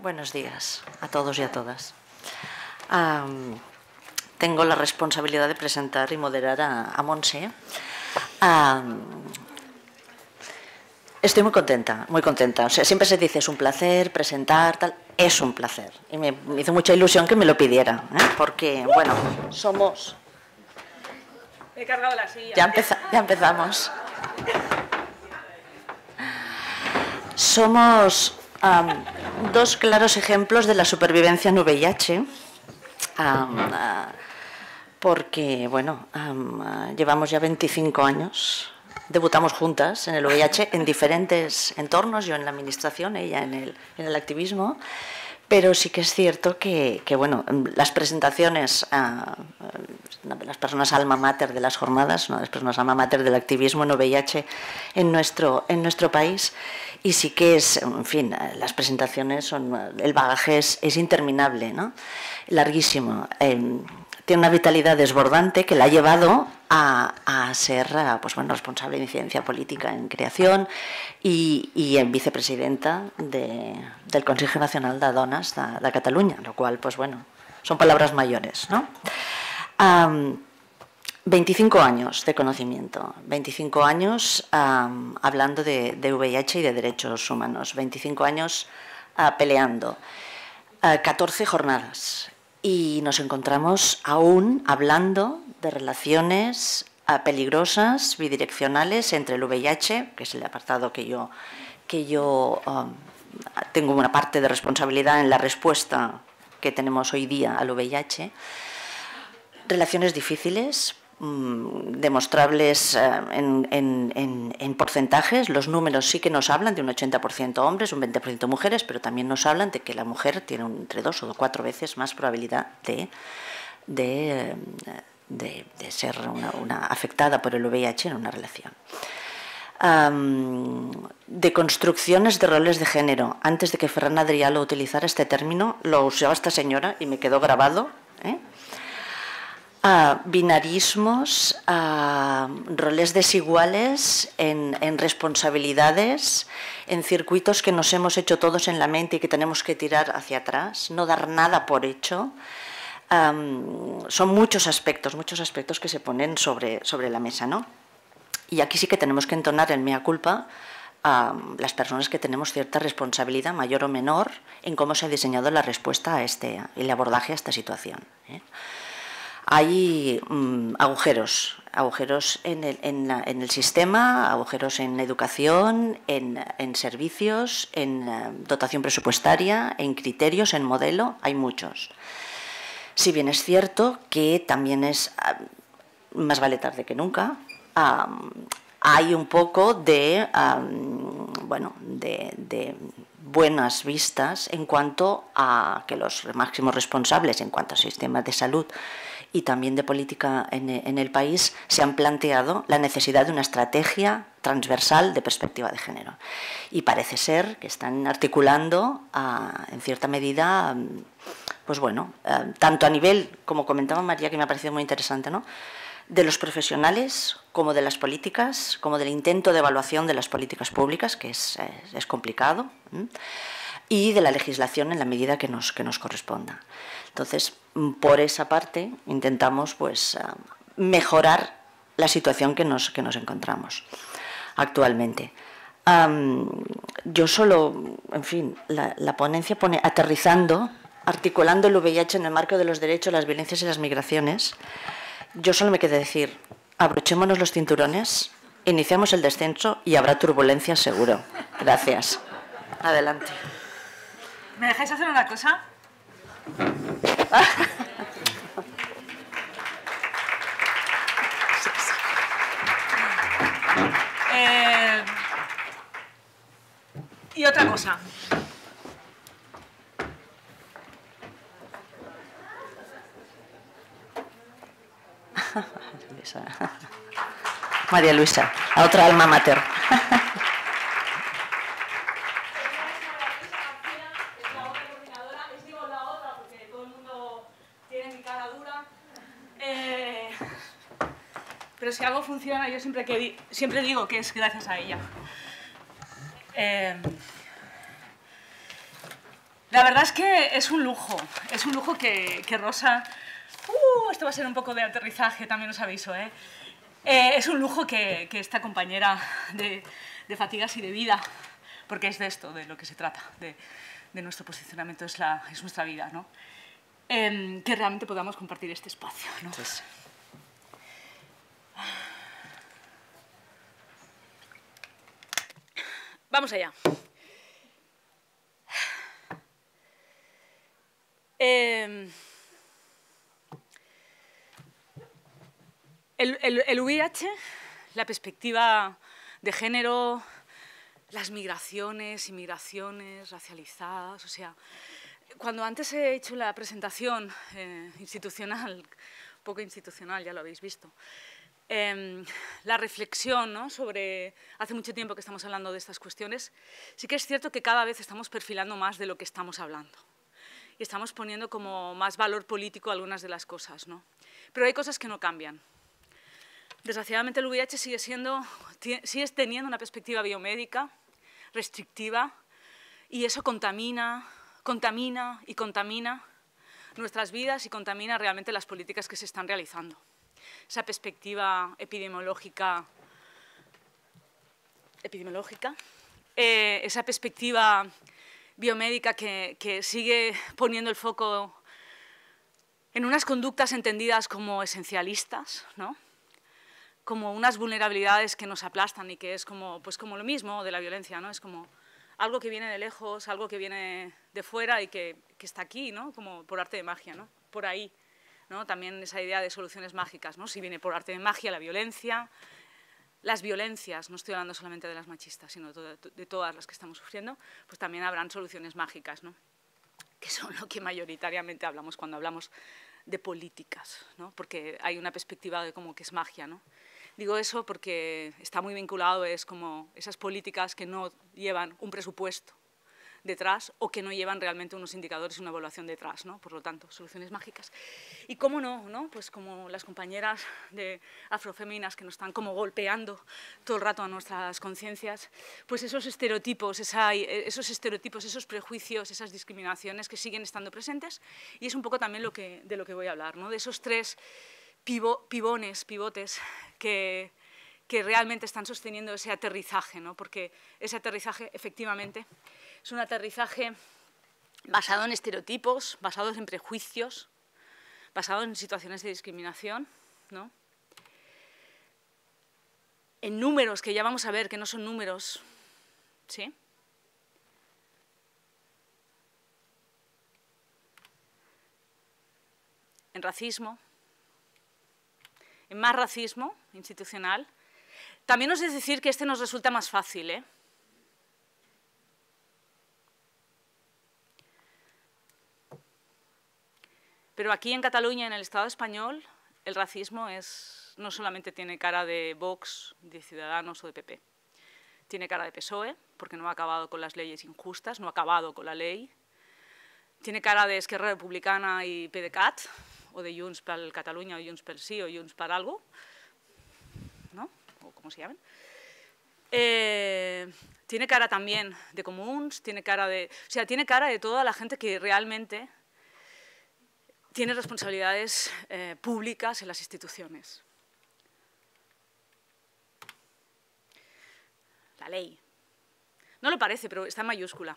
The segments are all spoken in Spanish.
Buenos días a todos y a todas. Tengo la responsabilidad de presentar y moderar a Montse. Estoy muy contenta, muy contenta. O sea, siempre se dice, es un placer presentar, tal. Es un placer. Y me hizo mucha ilusión que me lo pidiera, porque, bueno, somos... He cargado la silla. Ya empezamos. Somos dos claros ejemplos de la supervivencia en VIH, porque, bueno, llevamos ya 25 años. Debutamos juntas en el VIH en diferentes entornos, yo en la administración, ella en el activismo, pero sí que es cierto que bueno, las presentaciones, una de las personas alma mater de las jornadas, una de las personas alma mater del activismo en VIH en nuestro país, y sí que es, en fin, las presentaciones son, el bagaje es interminable, ¿no? Larguísimo. Tiene una vitalidad desbordante que la ha llevado a ser, pues bueno, responsable de incidencia política en creación y en vicepresidenta del Consejo Nacional de Dones de Cataluña, lo cual, pues bueno, son palabras mayores, ¿no? 25 años de conocimiento, 25 años hablando de VIH y de derechos humanos, 25 años peleando, 14 jornadas. Y nos encontramos aún hablando de relaciones peligrosas, bidireccionales entre el VIH, que es el apartado que yo tengo una parte de responsabilidad en la respuesta que tenemos hoy día al VIH, relaciones difíciles, demostrables en porcentajes. Los números sí que nos hablan de un 80% hombres, un 20% mujeres, pero también nos hablan de que la mujer tiene entre 2 o 4 veces más probabilidad de ser una afectada por el VIH en una relación. De construcciones de roles de género. Antes de que Ferran Adrià lo utilizara este término, lo usaba esta señora y me quedó grabado, binarismos, roles desiguales en responsabilidades, en circuitos que nos hemos hecho todos en la mente y que tenemos que tirar hacia atrás, no dar nada por hecho. Son muchos aspectos que se ponen sobre la mesa, ¿no? Y aquí sí que tenemos que entonar el mea culpa a las personas que tenemos cierta responsabilidad, mayor o menor, en cómo se ha diseñado la respuesta a el abordaje a esta situación, Hay agujeros en el sistema, agujeros en educación, en servicios, en dotación presupuestaria, en criterios, en modelo, hay muchos. Si bien es cierto que también es, más vale tarde que nunca, hay un poco de buenas vistas en cuanto a que los máximos responsables en cuanto al sistema de salud y también de política en el país se han planteado la necesidad de una estrategia transversal de perspectiva de género. Y parece ser que están articulando en cierta medida, pues bueno, tanto a nivel, como comentaba María, que me ha parecido muy interesante, ¿no?, de los profesionales, como de las políticas, como del intento de evaluación de las políticas públicas, que es complicado, y de la legislación en la medida que nos corresponda. Entonces, por esa parte, intentamos pues, mejorar la situación que nos encontramos actualmente. Yo solo, en fin, la ponencia pone aterrizando, articulando el VIH en el marco de los derechos, las violencias y las migraciones. Yo solo me quedé decir, abrochémonos los cinturones, iniciamos el descenso y habrá turbulencias seguro. Gracias. Adelante. ¿Me dejáis hacer una cosa? Y otra cosa. María Luisa, la otra alma mater. Pero si algo funciona, yo siempre digo que es gracias a ella. La verdad es que es un lujo que Rosa... esto va a ser un poco de aterrizaje, también os aviso, ¿eh? Es un lujo que esta compañera de fatigas y de vida, porque es de esto, de lo que se trata, de nuestro posicionamiento, es nuestra vida, ¿no? Que realmente podamos compartir este espacio, ¿no? Sí. Vamos allá. El VIH, la perspectiva de género, las migraciones, inmigraciones racializadas, o sea, cuando antes he hecho la presentación institucional, poco institucional, ya lo habéis visto, la reflexión, ¿no?, sobre, hace mucho tiempo que estamos hablando de estas cuestiones, sí que es cierto que cada vez estamos perfilando más de lo que estamos hablando y estamos poniendo como más valor político a algunas de las cosas, ¿no? Pero hay cosas que no cambian. Desgraciadamente el VIH sigue teniendo una perspectiva biomédica restrictiva y eso contamina nuestras vidas y contamina realmente las políticas que se están realizando. Esa perspectiva epidemiológica, esa perspectiva biomédica que sigue poniendo el foco en unas conductas entendidas como esencialistas, ¿no?, como unas vulnerabilidades que nos aplastan y que es como, pues como lo mismo de la violencia, ¿no? Es como algo que viene de lejos, algo que viene de fuera y que está aquí, ¿no?, como por arte de magia, ¿no?, por ahí, ¿no? También esa idea de soluciones mágicas, ¿no? Si viene por arte de magia la violencia, las violencias, no estoy hablando solamente de las machistas, sino de todas las que estamos sufriendo, pues también habrán soluciones mágicas, ¿no?, que son lo que mayoritariamente hablamos cuando hablamos de políticas, ¿no?, porque hay una perspectiva de como que es magia, ¿no? Digo eso porque está muy vinculado, es como esas políticas que no llevan un presupuesto detrás o que no llevan realmente unos indicadores y una evaluación detrás, ¿no? Por lo tanto, soluciones mágicas. Y cómo no, ¿no?, pues como las compañeras de afroféminas que nos están como golpeando todo el rato a nuestras conciencias, pues esos estereotipos, esos prejuicios, esas discriminaciones que siguen estando presentes, y es un poco también de lo que voy a hablar, ¿no?, de esos tres pivotes que realmente están sosteniendo ese aterrizaje, ¿no?, porque ese aterrizaje efectivamente es un aterrizaje basado en estereotipos, basado en prejuicios, basado en situaciones de discriminación, ¿no?, en números que ya vamos a ver que no son números, ¿sí?, en racismo, en más racismo institucional. También os he de decir que este nos resulta más fácil, ¿eh? Pero aquí en Cataluña, en el Estado español, el racismo no solamente tiene cara de Vox, de Ciudadanos o de PP. Tiene cara de PSOE, porque no ha acabado con las leyes injustas, no ha acabado con la ley. Tiene cara de Esquerra Republicana y PDeCAT, o de Junts per Catalunya, o Junts pel Sí, o Junts per algo, ¿no?, o como se llamen. Tiene cara también de Comuns, tiene cara de toda la gente que realmente tiene responsabilidades públicas en las instituciones. La ley. No lo parece, pero está en mayúscula.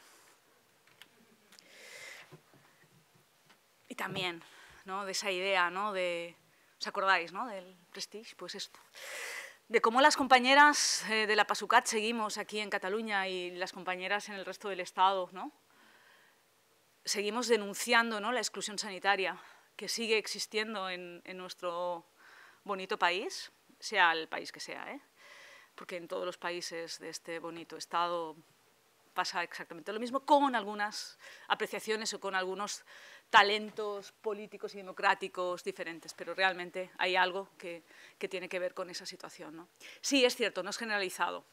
Y también, ¿no?, de esa idea, ¿no?, ¿os acordáis, no?, del Prestige? Pues esto. De cómo las compañeras de la PASUCAT seguimos aquí en Cataluña y las compañeras en el resto del Estado, ¿no?, seguimos denunciando, ¿no?, la exclusión sanitaria que sigue existiendo en nuestro bonito país, sea el país que sea, ¿eh?, porque en todos los países de este bonito Estado pasa exactamente lo mismo, con algunas apreciaciones o con algunos talentos políticos y democráticos diferentes, pero realmente hay algo que tiene que ver con esa situación, ¿no? Sí, es cierto, no es generalizado.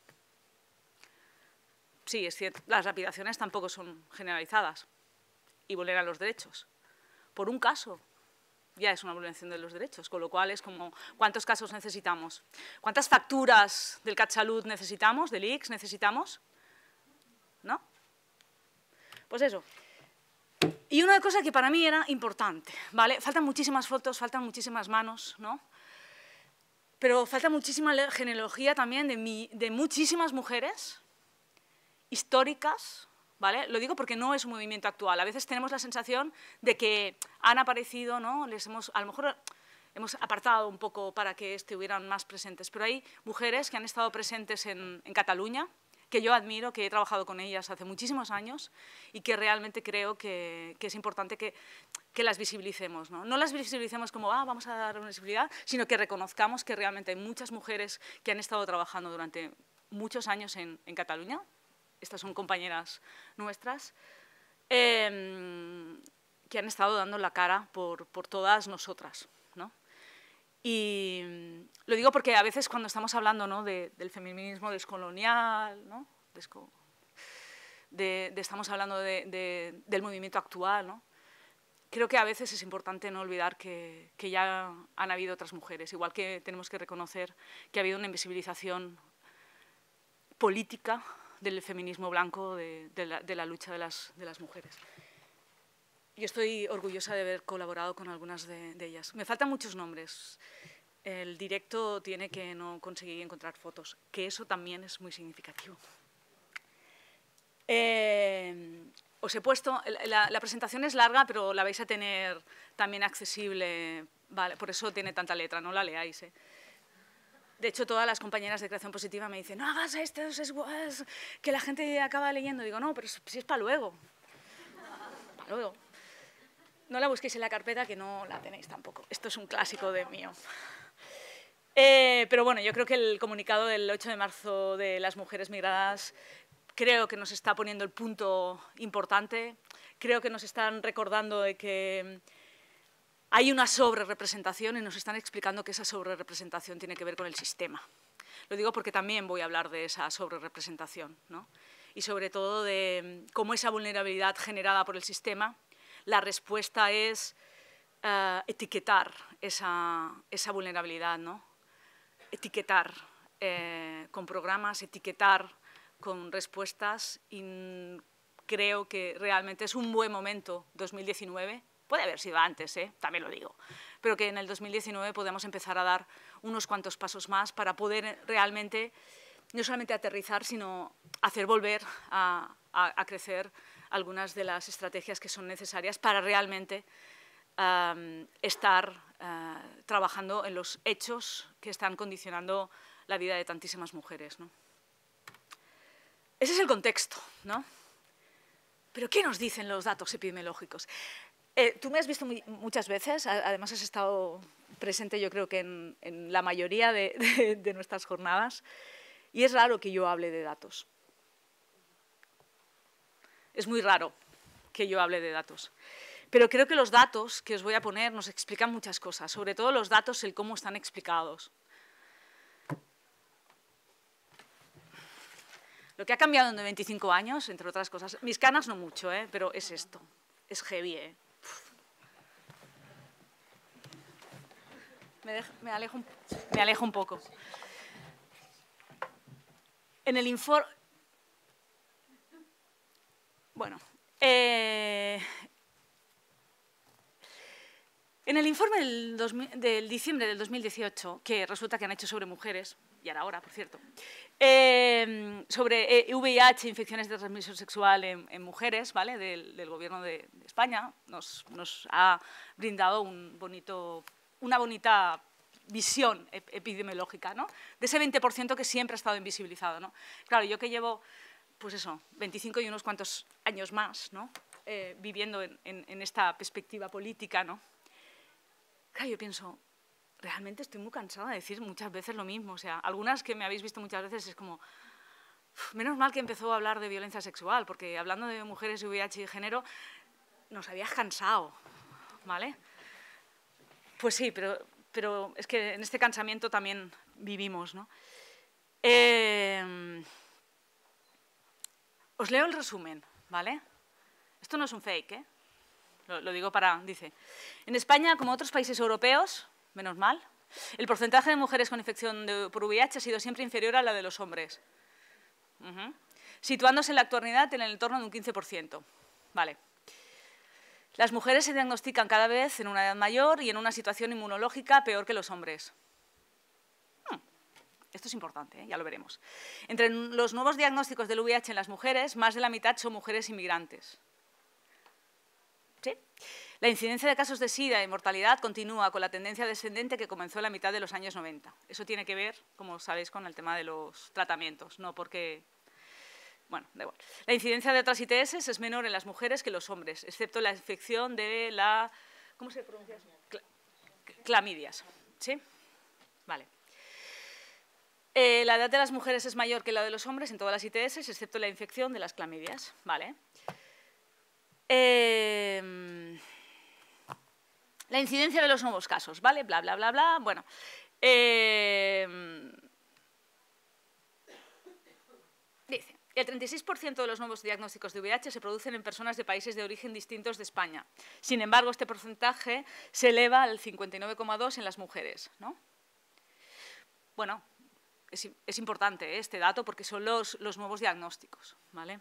Sí, es cierto, las lapidaciones tampoco son generalizadas y vulneran los derechos. Por un caso ya es una vulneración de los derechos, con lo cual es como, ¿cuántos casos necesitamos? ¿Cuántas facturas del CatSalut necesitamos, del ICS necesitamos? ¿No? Pues eso, Y una cosa que para mí era importante, ¿vale? Faltan muchísimas fotos, faltan muchísimas manos, ¿no? Pero falta muchísima genealogía también de muchísimas mujeres históricas, ¿vale? Lo digo porque no es un movimiento actual. A veces tenemos la sensación de que han aparecido, ¿no? A lo mejor hemos apartado un poco para que estuvieran más presentes, pero hay mujeres que han estado presentes en Cataluña, que yo admiro, que he trabajado con ellas hace muchísimos años y que realmente creo que es importante que las visibilicemos, ¿no? No las visibilicemos como, vamos a dar una visibilidad, sino que reconozcamos que realmente hay muchas mujeres que han estado trabajando durante muchos años en Cataluña. Estas son compañeras nuestras, que han estado dando la cara por todas nosotras, ¿no? Y lo digo porque a veces cuando estamos hablando, ¿no? del feminismo descolonial, ¿no? Estamos hablando del movimiento actual, ¿no? Creo que a veces es importante no olvidar que ya han habido otras mujeres, igual que tenemos que reconocer que ha habido una invisibilización política del feminismo blanco, de la lucha de las mujeres. Yo estoy orgullosa de haber colaborado con algunas de ellas. Me faltan muchos nombres. El directo tiene que no conseguir encontrar fotos, que eso también es muy significativo. Os he puesto, la presentación es larga, pero la vais a tener también accesible, ¿vale? Por eso tiene tanta letra, no la leáis, ¿eh? De hecho, todas las compañeras de creación positiva me dicen, no hagas esto, es que la gente acaba leyendo. Digo, no, pero si es para luego. Para luego. No la busquéis en la carpeta, que no la tenéis tampoco. Esto es un clásico de mío. Pero bueno, yo creo que el comunicado del 8 de marzo de las mujeres migradas creo que nos está poniendo el punto importante. Creo que nos están recordando de que hay una sobrerepresentación y nos están explicando que esa sobrerepresentación tiene que ver con el sistema. Lo digo porque también voy a hablar de esa sobrerepresentación, ¿no? Y sobre todo de cómo esa vulnerabilidad generada por el sistema, la respuesta es etiquetar esa vulnerabilidad, ¿no? Etiquetar con programas, etiquetar con respuestas, y creo que realmente es un buen momento, 2019, puede haber sido antes, también lo digo, pero que en el 2019 podemos empezar a dar unos cuantos pasos más para poder realmente, no solamente aterrizar, sino hacer volver a crecer algunas de las estrategias que son necesarias para realmente estar trabajando en los hechos que están condicionando la vida de tantísimas mujeres, ¿no? Ese es el contexto, ¿no? Pero ¿qué nos dicen los datos epidemiológicos? Tú me has visto muchas veces, además has estado presente yo creo que en la mayoría de nuestras jornadas, y es raro que yo hable de datos. Es muy raro que yo hable de datos. Pero creo que los datos que os voy a poner nos explican muchas cosas, sobre todo los datos, el cómo están explicados. Lo que ha cambiado en 25 años, entre otras cosas, mis canas no mucho, pero es esto, es heavy. Me alejo un poco. En el informe... Bueno, en el informe del diciembre del 2018, que resulta que han hecho sobre mujeres, y ahora, por cierto, sobre VIH, infecciones de transmisión sexual en mujeres, ¿vale? Del Gobierno de España, nos ha brindado una bonita visión epidemiológica, ¿no? De ese 20% que siempre ha estado invisibilizado, ¿no? Claro, yo que llevo, pues eso, 25 y unos cuantos años más, ¿no? Viviendo en esta perspectiva política, ¿no? Claro, yo pienso, realmente estoy muy cansada de decir muchas veces lo mismo. O sea, algunas que me habéis visto muchas veces es como, menos mal que empezó a hablar de violencia sexual, porque hablando de mujeres, VIH y género, nos habías cansado, ¿vale? Pues sí, pero es que en este cansamiento también vivimos, ¿no? Os leo el resumen, ¿vale? Esto no es un fake, ¿eh? Lo digo dice, en España, como otros países europeos, menos mal, el porcentaje de mujeres con infección por VIH ha sido siempre inferior a la de los hombres, situándose en la actualidad en el entorno de un 15%. Vale. Las mujeres se diagnostican cada vez en una edad mayor y en una situación inmunológica peor que los hombres. Esto es importante, ya lo veremos. Entre los nuevos diagnósticos del VIH en las mujeres, más de la mitad son mujeres inmigrantes. ¿Sí? La incidencia de casos de SIDA y mortalidad continúa con la tendencia descendente que comenzó en la mitad de los años 90. Eso tiene que ver, como sabéis, con el tema de los tratamientos, no porque... Bueno, da igual. La incidencia de otras ITS es menor en las mujeres que en los hombres, excepto la infección de la... ¿Cómo se pronuncia eso? Clamidias. ¿Sí? Vale. La edad de las mujeres es mayor que la de los hombres en todas las ITS, excepto la infección de las clamidias. Vale. La incidencia de los nuevos casos, ¿vale? Bla, bla, bla, bla. Bueno. Dice, el 36% de los nuevos diagnósticos de VIH se producen en personas de países de origen distintos de España. Sin embargo, este porcentaje se eleva al 59,2% en las mujeres, ¿no? Bueno, es importante este dato porque son los nuevos diagnósticos, ¿vale?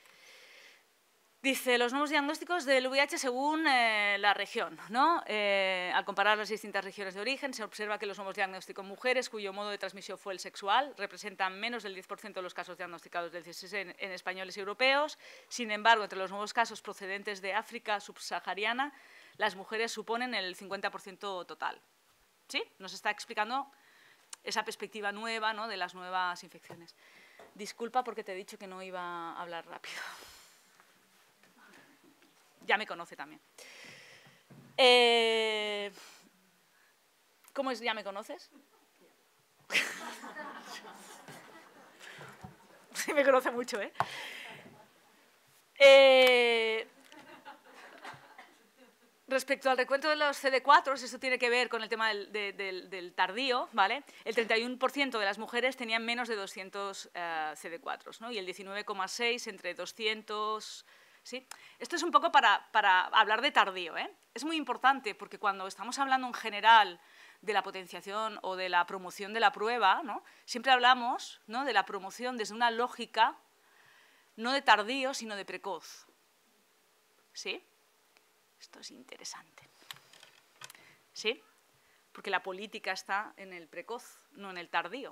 Dice, los nuevos diagnósticos del VIH según la región, ¿no? Al comparar las distintas regiones de origen, se observa que los nuevos diagnósticos en mujeres, cuyo modo de transmisión fue el sexual, representan menos del 10% de los casos diagnosticados del CSS en españoles y europeos. Sin embargo, entre los nuevos casos procedentes de África subsahariana, las mujeres suponen el 50% total. ¿Sí? Nos está explicando esa perspectiva nueva, ¿no?, de las nuevas infecciones. Disculpa porque te he dicho que no iba a hablar rápido. Ya me conoce también. ¿Cómo es? ¿Ya me conoces? Sí, me conoce mucho, ¿eh? Respecto al recuento de los CD4, esto tiene que ver con el tema del tardío, ¿vale? El 31% de las mujeres tenían menos de 200 CD4, ¿no? Y el 19,6% entre 200... ¿Sí? Esto es un poco para hablar de tardío, ¿eh? Es muy importante porque cuando estamos hablando en general de la potenciación o de la promoción de la prueba, ¿no?, siempre hablamos, ¿no?, de la promoción desde una lógica no de tardío, sino de precoz. ¿Sí? Esto es interesante. ¿Sí? Porque la política está en el precoz, no en el tardío.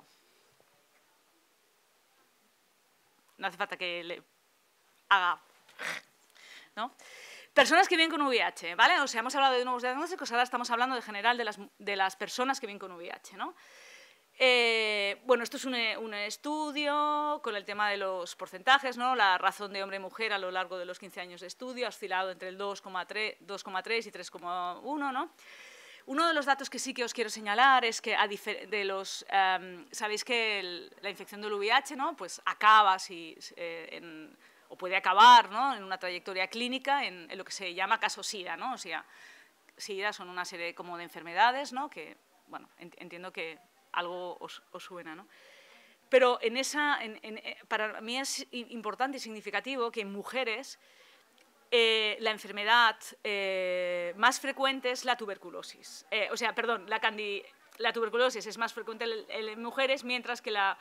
No hace falta que le haga... ¿no? Personas que viven con VIH, ¿vale? O sea, hemos hablado de nuevos diagnósticos, ahora estamos hablando de general de las personas que viven con VIH, ¿no? Bueno, esto es un estudio con el tema de los porcentajes, ¿no? La razón de hombre y mujer a lo largo de los 15 años de estudio ha oscilado entre el 2,3 y 3,1, ¿no? Uno de los datos que sí que os quiero señalar es que sabéis que la infección del VIH, ¿no?, pues acaba o puede acabar, ¿no?, en una trayectoria clínica en lo que se llama caso SIDA, ¿no? O sea, SIDA son una serie como de enfermedades, ¿no?, que, bueno, entiendo que algo os suena, ¿no? Pero para mí es importante y significativo que en mujeres la enfermedad más frecuente es la tuberculosis. La tuberculosis es más frecuente en mujeres, mientras que la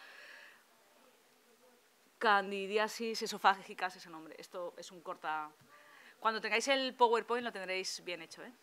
candidiasis esofágica es ese nombre. Esto es un corta... Cuando tengáis el PowerPoint lo tendréis bien hecho, ¿eh?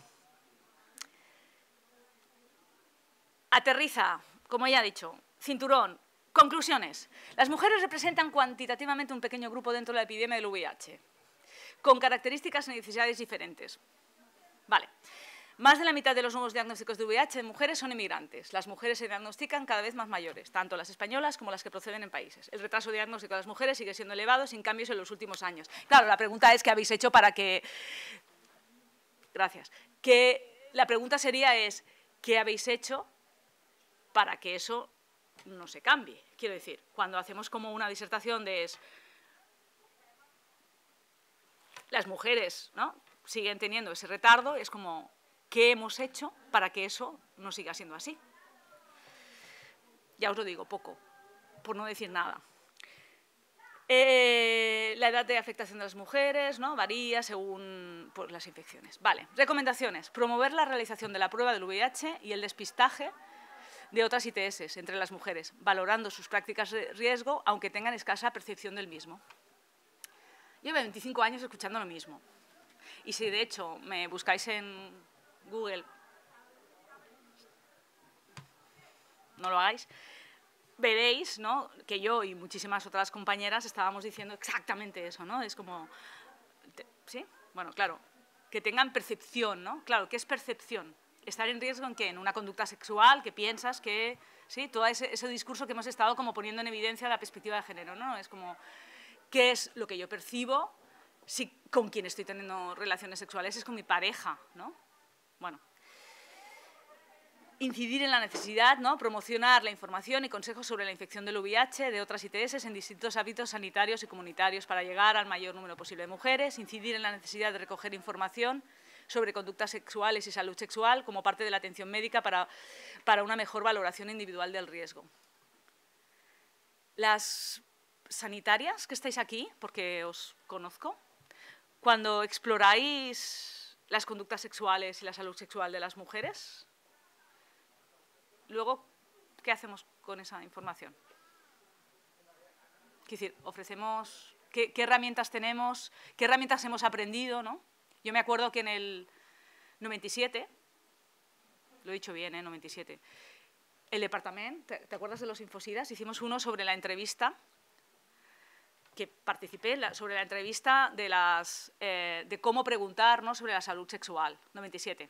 Aterriza, como ya he dicho, cinturón. Conclusiones. Las mujeres representan cuantitativamente un pequeño grupo dentro de la epidemia del VIH, con características y necesidades diferentes. Vale. Más de la mitad de los nuevos diagnósticos de VIH en mujeres son inmigrantes. Las mujeres se diagnostican cada vez más mayores, tanto las españolas como las que proceden en países. El retraso diagnóstico de las mujeres sigue siendo elevado, sin cambios en los últimos años. Claro, la pregunta es, ¿qué habéis hecho para que...? Gracias. La pregunta sería, ¿qué habéis hecho para que eso no se cambie? Quiero decir, cuando hacemos como una disertación de... Las mujeres, ¿no?, siguen teniendo ese retardo, es como... ¿Qué hemos hecho para que eso no siga siendo así? Ya os lo digo, poco, por no decir nada. La edad de afectación de las mujeres, ¿no?, varía según pues, las infecciones. Vale, recomendaciones. Promover la realización de la prueba del VIH y el despistaje de otras ITS entre las mujeres, valorando sus prácticas de riesgo, aunque tengan escasa percepción del mismo. Llevo 25 años escuchando lo mismo. Y si de hecho me buscáis en Google, no lo hagáis, veréis, ¿no?, que yo y muchísimas otras compañeras estábamos diciendo exactamente eso, ¿no? Es como, ¿sí? Bueno, claro, que tengan percepción, ¿no? Claro, ¿qué es percepción? Estar en riesgo en qué, en una conducta sexual, que piensas que, ¿sí? Todo ese discurso que hemos estado como poniendo en evidencia la perspectiva de género, ¿no? Es como, ¿qué es lo que yo percibo si con quien estoy teniendo relaciones sexuales es con mi pareja, ¿no? Bueno. Incidir en la necesidad, ¿no?, promocionar la información y consejos sobre la infección del VIH, de otras ITS en distintos ámbitos sanitarios y comunitarios para llegar al mayor número posible de mujeres, incidir en la necesidad de recoger información sobre conductas sexuales y salud sexual como parte de la atención médica para una mejor valoración individual del riesgo. Las sanitarias que estáis aquí, porque os conozco, cuando exploráis las conductas sexuales y la salud sexual de las mujeres, luego, ¿qué hacemos con esa información? Es decir, ofrecemos, ¿qué herramientas tenemos? ¿Qué herramientas hemos aprendido, ¿no? Yo me acuerdo que en el 97, lo he dicho bien, 97, el departamento, ¿te acuerdas de los Infosidas? Hicimos uno sobre la entrevista, que participé, sobre la entrevista de cómo preguntar, ¿no?, sobre la salud sexual, 97.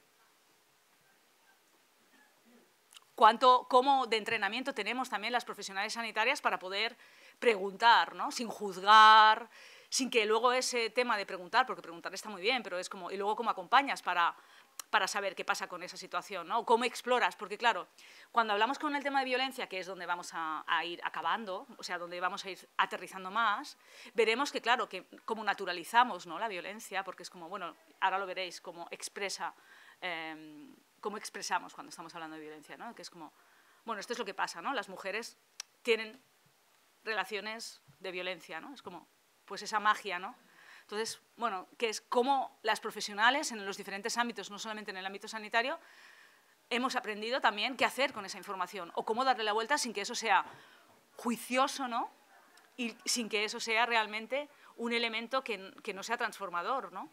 Cómo de entrenamiento tenemos también las profesionales sanitarias para poder preguntar, ¿no?, sin juzgar, sin que luego ese tema de preguntar, porque preguntar está muy bien, pero es como, y luego cómo acompañas para saber qué pasa con esa situación, ¿no?, o cómo exploras, porque claro, cuando hablamos con el tema de violencia, que es donde vamos a ir acabando, o sea, donde vamos a ir aterrizando más, veremos que, claro, que como naturalizamos, ¿no?, la violencia, porque es como, bueno, ahora lo veréis, cómo expresamos cuando estamos hablando de violencia, ¿no?, que es como, bueno, esto es lo que pasa, ¿no?, las mujeres tienen relaciones de violencia, ¿no?, es como, pues esa magia, ¿no? Entonces, bueno, que es cómo las profesionales en los diferentes ámbitos, no solamente en el ámbito sanitario, hemos aprendido también qué hacer con esa información o cómo darle la vuelta sin que eso sea juicioso, ¿no?, y sin que eso sea realmente un elemento que no sea transformador, ¿no?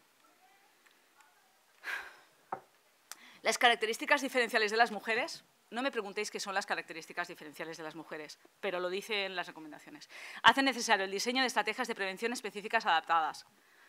Las características diferenciales de las mujeres, no me preguntéis qué son las características diferenciales de las mujeres, pero lo dice en las recomendaciones. Hacen necesario el diseño de estrategias de prevención específicas adaptadas.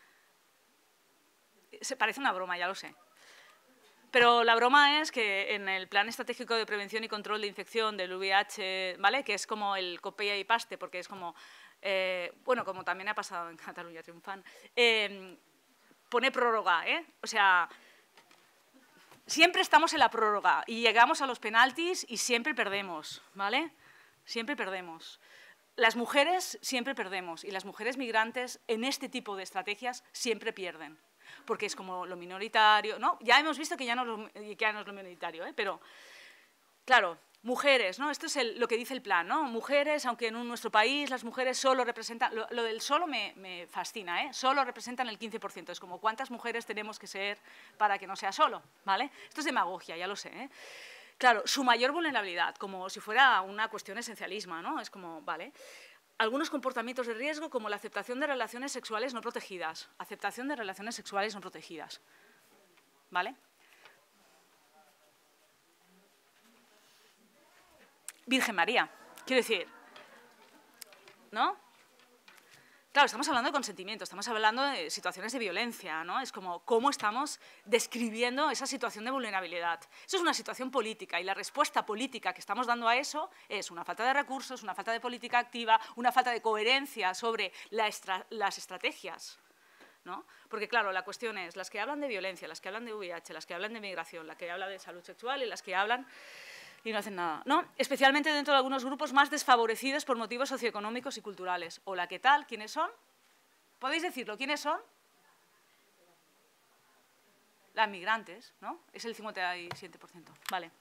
Se parece una broma, ya lo sé. Pero la broma es que en el Plan Estratégico de Prevención y Control de Infección del VIH, ¿vale?, que es como el copia y paste, porque es como, bueno, como también ha pasado en Cataluña Triunfant, pone prórroga, o sea, siempre estamos en la prórroga y llegamos a los penaltis y siempre perdemos, ¿vale? Siempre perdemos. Las mujeres siempre perdemos y las mujeres migrantes en este tipo de estrategias siempre pierden, porque es como lo minoritario, ¿no? Ya hemos visto que ya no es lo minoritario, pero claro, mujeres, ¿no? Esto es lo que dice el plan, ¿no? Mujeres, aunque en nuestro país las mujeres solo representan, lo del solo me fascina, solo representan el 15%, es como cuántas mujeres tenemos que ser para que no sea solo, ¿vale? Esto es demagogia, ya lo sé, Claro, su mayor vulnerabilidad, como si fuera una cuestión esencialismo, ¿no? Es como, vale, algunos comportamientos de riesgo como la aceptación de relaciones sexuales no protegidas, aceptación de relaciones sexuales no protegidas, ¿vale? Virgen María, quiero decir, ¿no? Claro, estamos hablando de consentimiento, estamos hablando de situaciones de violencia, ¿no? Es como cómo estamos describiendo esa situación de vulnerabilidad. Eso es una situación política y la respuesta política que estamos dando a eso es una falta de recursos, una falta de política activa, una falta de coherencia sobre las estrategias, ¿no? Porque, claro, la cuestión es las que hablan de violencia, las que hablan de VIH, las que hablan de migración, las que hablan de salud sexual y las que hablan y no hacen nada, ¿no? Especialmente dentro de algunos grupos más desfavorecidos por motivos socioeconómicos y culturales. Hola, ¿qué tal? ¿Quiénes son? ¿Podéis decirlo? ¿Quiénes son? Las migrantes, ¿no? Es el 57%. Vale.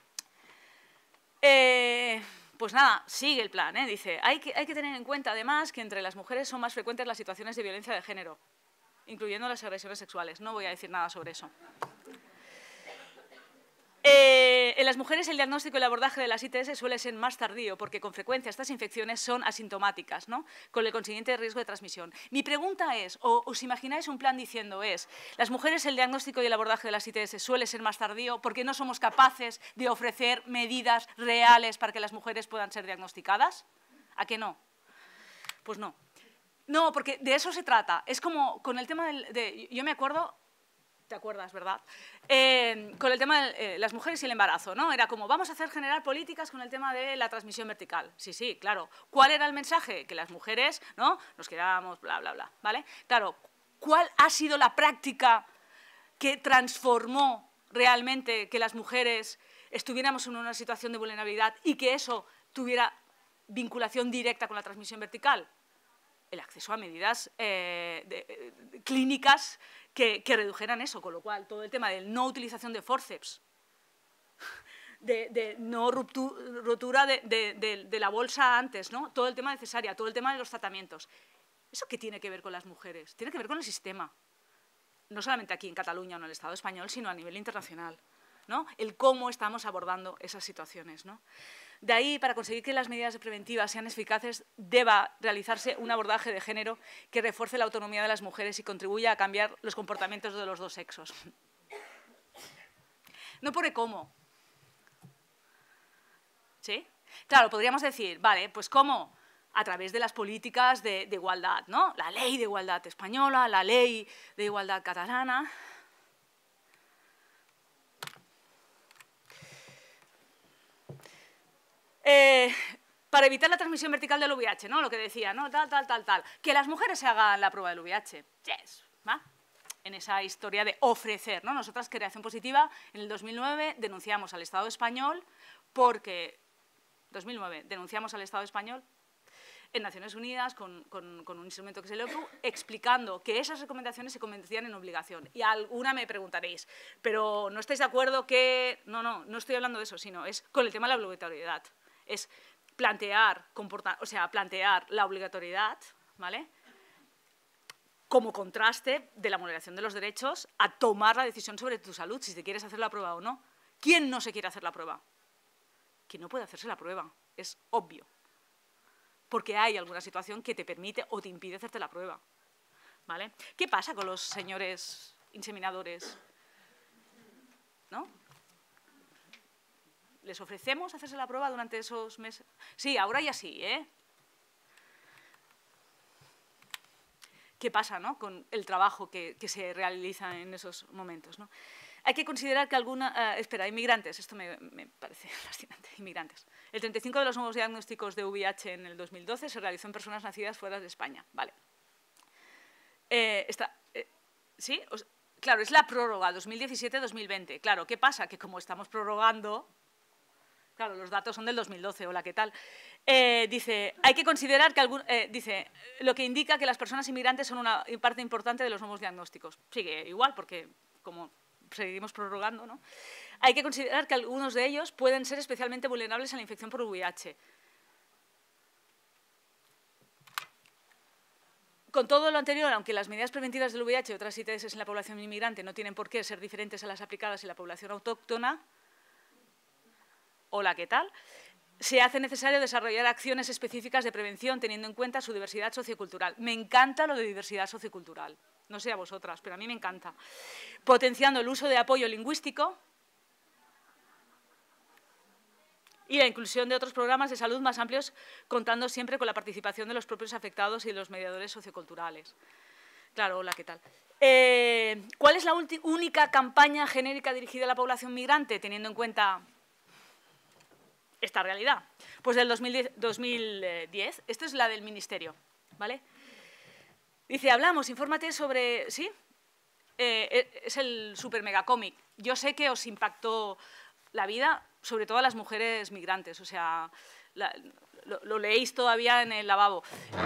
Pues nada, sigue el plan, Dice, hay que tener en cuenta, además, que entre las mujeres son más frecuentes las situaciones de violencia de género, incluyendo las agresiones sexuales. No voy a decir nada sobre eso. En las mujeres el diagnóstico y el abordaje de las ITS suele ser más tardío porque con frecuencia estas infecciones son asintomáticas, ¿no? Con el consiguiente riesgo de transmisión. Mi pregunta es, o os imagináis un plan diciendo es, las mujeres el diagnóstico y el abordaje de las ITS suele ser más tardío porque no somos capaces de ofrecer medidas reales para que las mujeres puedan ser diagnosticadas? ¿A qué no? Pues no. No, porque de eso se trata. Es como con el tema yo me acuerdo... ¿Te acuerdas, verdad? Con el tema de las mujeres y el embarazo, ¿no? Era como, vamos a generar políticas con el tema de la transmisión vertical. Sí, sí, claro. ¿Cuál era el mensaje? Que las mujeres, ¿no? Nos quedábamos, bla, bla, bla, ¿vale? Claro, ¿cuál ha sido la práctica que transformó realmente que las mujeres estuviéramos en una situación de vulnerabilidad y que eso tuviera vinculación directa con la transmisión vertical? El acceso a medidas clínicas que redujeran eso, con lo cual todo el tema de no utilización de fórceps, de no rotura de la bolsa antes, ¿no? Todo el tema de cesárea, todo el tema de los tratamientos. ¿Eso qué tiene que ver con las mujeres? Tiene que ver con el sistema, no solamente aquí en Cataluña o en el Estado español, sino a nivel internacional, ¿no? El cómo estamos abordando esas situaciones, ¿no? De ahí, para conseguir que las medidas preventivas sean eficaces, deba realizarse un abordaje de género que refuerce la autonomía de las mujeres y contribuya a cambiar los comportamientos de los dos sexos. No pone cómo. ¿Sí? Claro, podríamos decir, vale, pues cómo, a través de las políticas de igualdad, ¿no? La ley de igualdad española, la ley de igualdad catalana. Para evitar la transmisión vertical del VIH, ¿no? Lo que decía, ¿no? Tal. Que las mujeres se hagan la prueba del VIH. Yes, ¿va? En esa historia de ofrecer, ¿no? Nosotras, Creación Positiva, en el 2009 denunciamos al Estado español porque... 2009 denunciamos al Estado español en Naciones Unidas con un instrumento que es el OPU, explicando que esas recomendaciones se convertían en obligación. Y alguna me preguntaréis, ¿pero no estáis de acuerdo que...? No estoy hablando de eso, sino es con el tema de la obligatoriedad. Es plantear la obligatoriedad, ¿vale?, como contraste de la vulneración de los derechos a tomar la decisión sobre tu salud, si te quieres hacer la prueba o no. ¿Quién no se quiere hacer la prueba? Quien no puede hacerse la prueba, es obvio. Porque hay alguna situación que te permite o te impide hacerte la prueba, ¿vale? ¿Qué pasa con los señores inseminadores? ¿No? ¿Les ofrecemos hacerse la prueba durante esos meses? Sí, ahora ya sí, ¿eh? ¿Qué pasa, ¿no?, con el trabajo que se realiza en esos momentos, ¿no? Hay que considerar que inmigrantes, esto me parece fascinante, inmigrantes. El 35% de los nuevos diagnósticos de VIH en el 2012 se realizó en personas nacidas fuera de España, ¿vale? ¿Sí? Claro, es la prórroga 2017-2020. Claro, ¿qué pasa? Que como estamos prorrogando, claro, los datos son del 2012, hola, ¿qué tal? Dice, hay que considerar que dice, lo que indica que las personas inmigrantes son una parte importante de los nuevos diagnósticos. Sigue igual, porque como seguimos prorrogando, ¿no? Hay que considerar que algunos de ellos pueden ser especialmente vulnerables a la infección por VIH. Con todo lo anterior, aunque las medidas preventivas del VIH y otras ITS en la población inmigrante no tienen por qué ser diferentes a las aplicadas en la población autóctona, hola, ¿qué tal?, se hace necesario desarrollar acciones específicas de prevención teniendo en cuenta su diversidad sociocultural. Me encanta lo de diversidad sociocultural. No sé a vosotras, pero a mí me encanta. Potenciando el uso de apoyo lingüístico y la inclusión de otros programas de salud más amplios, contando siempre con la participación de los propios afectados y de los mediadores socioculturales. Claro, hola, ¿qué tal? ¿Cuál es la única campaña genérica dirigida a la población migrante, teniendo en cuenta esta realidad? Pues del 2010, esto es la del Ministerio, ¿vale? Dice, hablamos, infórmate sobre... ¿Sí? Es el super mega cómic. Yo sé que os impactó la vida, sobre todo a las mujeres migrantes, o sea, lo leéis todavía en el lavabo.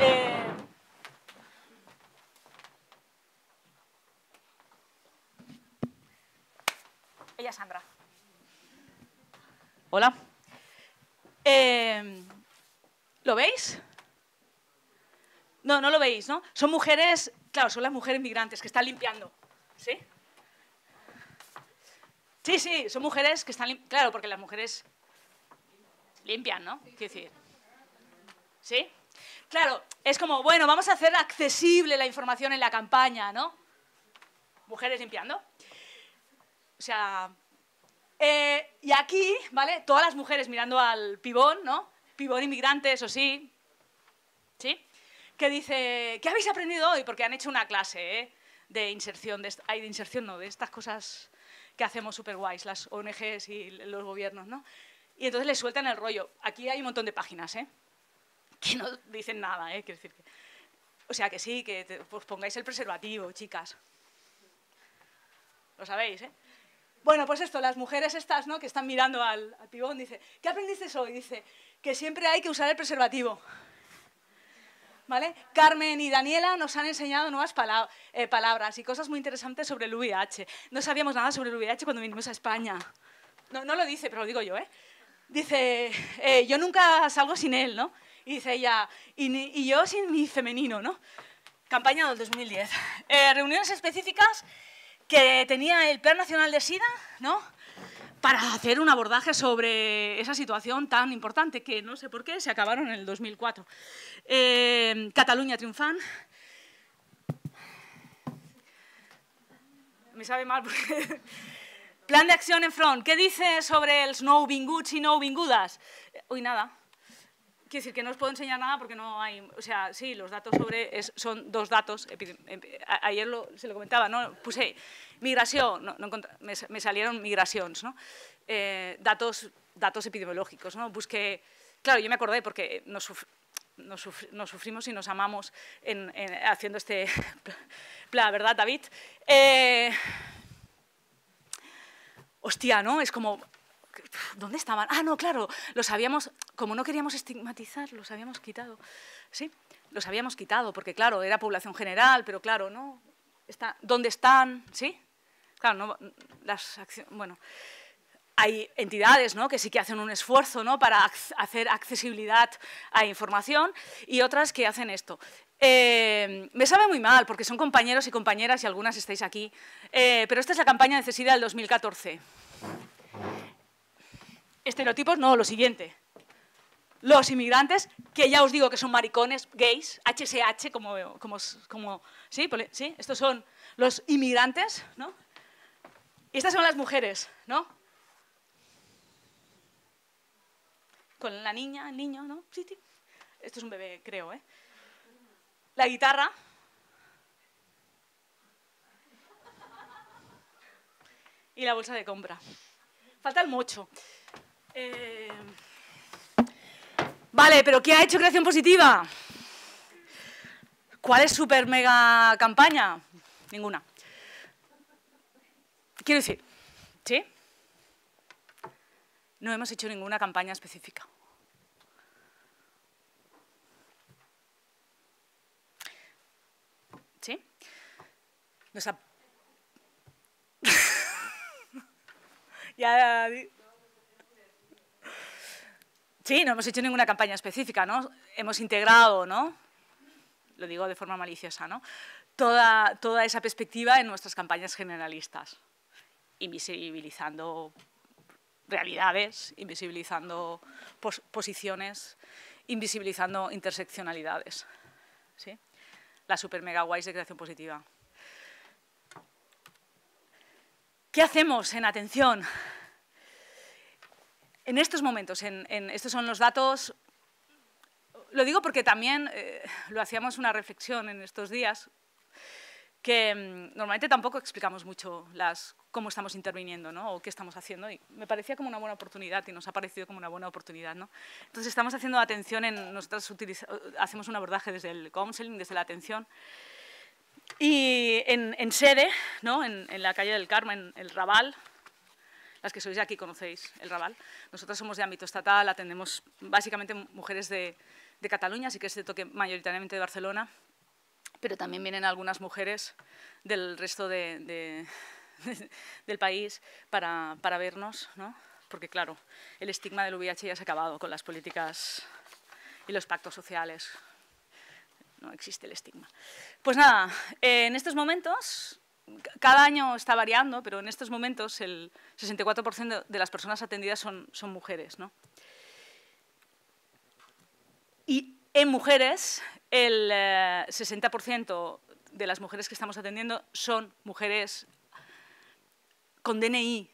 Ella es Sandra. Hola. ¿Lo veis? No, no lo veis, ¿no? Son mujeres, claro, son las mujeres migrantes que están limpiando, ¿sí? Sí, sí, son mujeres que están... Claro, porque las mujeres limpian, ¿no? Quiero decir... ¿Sí? Claro, es como, bueno, vamos a hacer accesible la información en la campaña, ¿no? Mujeres limpiando. O sea... y aquí, ¿vale? Todas las mujeres mirando al pibón, ¿no? Pibón inmigrante, eso sí. ¿Sí? Que dice, ¿qué habéis aprendido hoy? Porque han hecho una clase, de inserción, de inserción no, de estas cosas que hacemos súper guays, las ONGs y los gobiernos, ¿no? Y entonces les sueltan el rollo. Aquí hay un montón de páginas, que no dicen nada, quiero decir que... O sea, que sí, que pues pongáis el preservativo, chicas. Lo sabéis, Bueno, pues esto, las mujeres estas, ¿no?, que están mirando al pibón, dice, ¿qué aprendiste hoy? Dice, que siempre hay que usar el preservativo. ¿Vale? Carmen y Daniela nos han enseñado nuevas palabras y cosas muy interesantes sobre el VIH. No sabíamos nada sobre el VIH cuando vinimos a España. No lo dice, pero lo digo yo, Dice, yo nunca salgo sin él, ¿no? Y dice ella, y yo sin mi femenino, ¿no? Campaña del 2010. Reuniones específicas que tenía el Plan Nacional de SIDA, ¿no?, para hacer un abordaje sobre esa situación tan importante que no sé por qué se acabaron en el 2004. Cataluña triunfant. Me sabe mal porque... Plan de acción en front. ¿Qué dice sobre els nouvinguts y nouvingudes? Uy, nada. Quiero decir que no os puedo enseñar nada porque no hay... O sea, sí, los datos sobre... son dos datos. Ayer se lo comentaba, ¿no? Puse migración, me salieron migracions, ¿no? Datos epidemiológicos, ¿no? Busqué... Claro, yo me acordé porque nos sufrimos y nos amamos haciendo este plan, ¿verdad, David? Hostia, ¿no? Es como... ¿Dónde estaban? Ah, no, claro, los habíamos... Como no queríamos estigmatizar, los habíamos quitado. Sí, los habíamos quitado, porque, claro, era población general, pero, claro, ¿no? ¿Dónde están? ¿Sí? Claro, no, bueno, hay entidades, ¿no?, que sí que hacen un esfuerzo, ¿no?, para hacer accesibilidad a información y otras que hacen esto. Me sabe muy mal, porque son compañeros y compañeras y algunas estáis aquí, pero esta es la campaña de CESIDA del 2014. Estereotipos, no, lo siguiente. Los inmigrantes, que ya os digo que son maricones, gays, HSH, ¿sí? ¿Sí? Estos son los inmigrantes, ¿no? Y estas son las mujeres, ¿no? Con la niña, el niño, ¿no? Sí, sí. Esto es un bebé, creo, La guitarra. Y la bolsa de compra. Falta el mocho. Vale, pero ¿qué ha hecho Creación Positiva? ¿Cuál es super mega campaña? Ninguna. Quiero decir, ¿sí? No hemos hecho ninguna campaña específica. ¿Sí? Sí, no hemos hecho ninguna campaña específica, ¿no? Hemos integrado, ¿no? Lo digo de forma maliciosa, ¿no? Toda esa perspectiva en nuestras campañas generalistas, invisibilizando realidades, invisibilizando posiciones, invisibilizando interseccionalidades, ¿sí? La super mega guays de Creación Positiva. ¿Qué hacemos en atención? En estos momentos, estos son los datos, lo digo porque también lo hacíamos una reflexión en estos días, que normalmente tampoco explicamos mucho cómo estamos interviniendo, ¿no?, o qué estamos haciendo, y me parecía como una buena oportunidad y nos ha parecido como una buena oportunidad, ¿no? Entonces estamos haciendo atención, nosotros hacemos un abordaje desde el counseling, desde la atención, y en sede, ¿no?, en la calle del Carmen, el Raval. Las que sois de aquí conocéis el Raval. Nosotros somos de ámbito estatal, atendemos básicamente mujeres de Cataluña, sí que es cierto que mayoritariamente de Barcelona, pero también vienen algunas mujeres del resto del país para vernos, ¿no? Porque, claro, el estigma del VIH ya se ha acabado con las políticas y los pactos sociales. No existe el estigma. Pues nada, en estos momentos cada año está variando, pero en estos momentos el 64% de las personas atendidas son mujeres, ¿no? Y en mujeres, el 60% de las mujeres que estamos atendiendo son mujeres con DNI.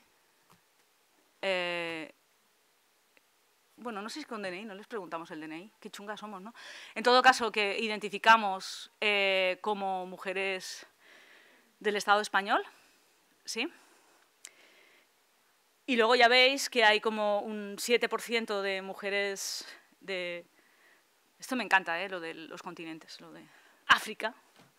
Bueno, no sé si con DNI, no les preguntamos el DNI, qué chungas somos, ¿no? En todo caso, que identificamos como mujeres del Estado español, ¿sí? Y luego ya veis que hay como un 7% de mujeres de... Esto me encanta, lo de los continentes, lo de África,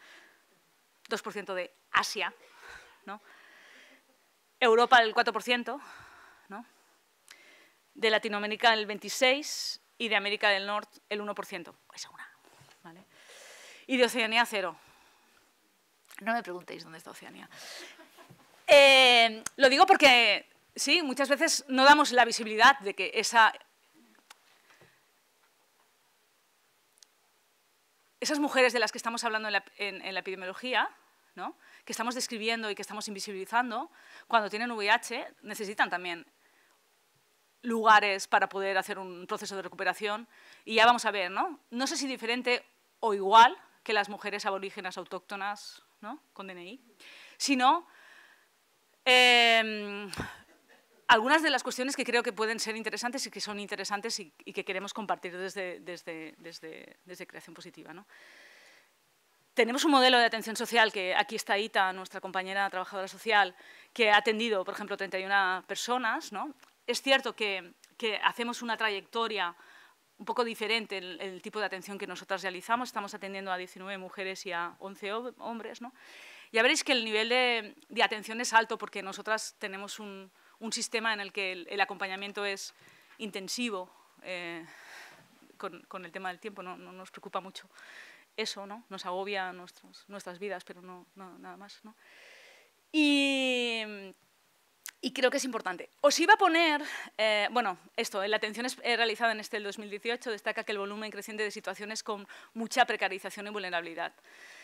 2% de Asia, ¿no? Europa el 4%, ¿no? De Latinoamérica el 26% y de América del Norte el 1%. Pues una, ¿vale? Y de Oceanía 0. No me preguntéis dónde está Oceanía. Lo digo porque, sí, muchas veces no damos la visibilidad de que esas mujeres de las que estamos hablando en la epidemiología, ¿no? Que estamos describiendo y que estamos invisibilizando, cuando tienen VIH necesitan también lugares para poder hacer un proceso de recuperación. Y ya vamos a ver, ¿no? No sé si diferente o igual que las mujeres aborígenas autóctonas, ¿no? Con DNI, sino algunas de las cuestiones que creo que pueden ser interesantes y que son interesantes y que queremos compartir desde Creación Positiva, ¿no? Tenemos un modelo de atención social que aquí está Ita, nuestra compañera trabajadora social, que ha atendido, por ejemplo, 31 personas, ¿no? Es cierto que hacemos una trayectoria un poco diferente en el tipo de atención que nosotras realizamos. Estamos atendiendo a 19 mujeres y a 11 hombres, ¿no? Ya veréis que el nivel de atención es alto porque nosotras tenemos un sistema en el que el acompañamiento es intensivo con el tema del tiempo. No nos preocupa mucho eso, ¿no? Nos agobia nuestras vidas, pero no nada más, ¿no? Y creo que es importante. Os iba a poner, bueno, esto, en la atención realizada en el 2018 destaca que el volumen creciente de situaciones con mucha precarización y vulnerabilidad.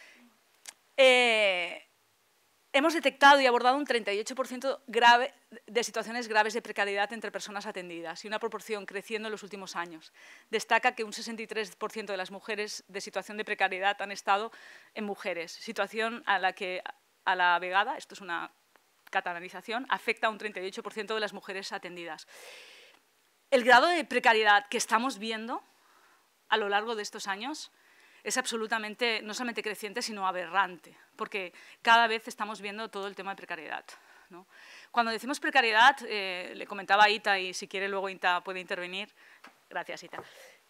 Hemos detectado y abordado un 38% de situaciones graves de precariedad entre personas atendidas y una proporción creciendo en los últimos años. Destaca que un 63% de las mujeres de situación de precariedad han estado en mujeres, situación a la que a la vegada, esto es una catalanización, afecta a un 38% de las mujeres atendidas. El grado de precariedad que estamos viendo a lo largo de estos años es absolutamente, no solamente creciente, sino aberrante, porque cada vez estamos viendo todo el tema de precariedad, ¿no? Cuando decimos precariedad, le comentaba a Ita, y si quiere luego Ita puede intervenir. Gracias, Ita.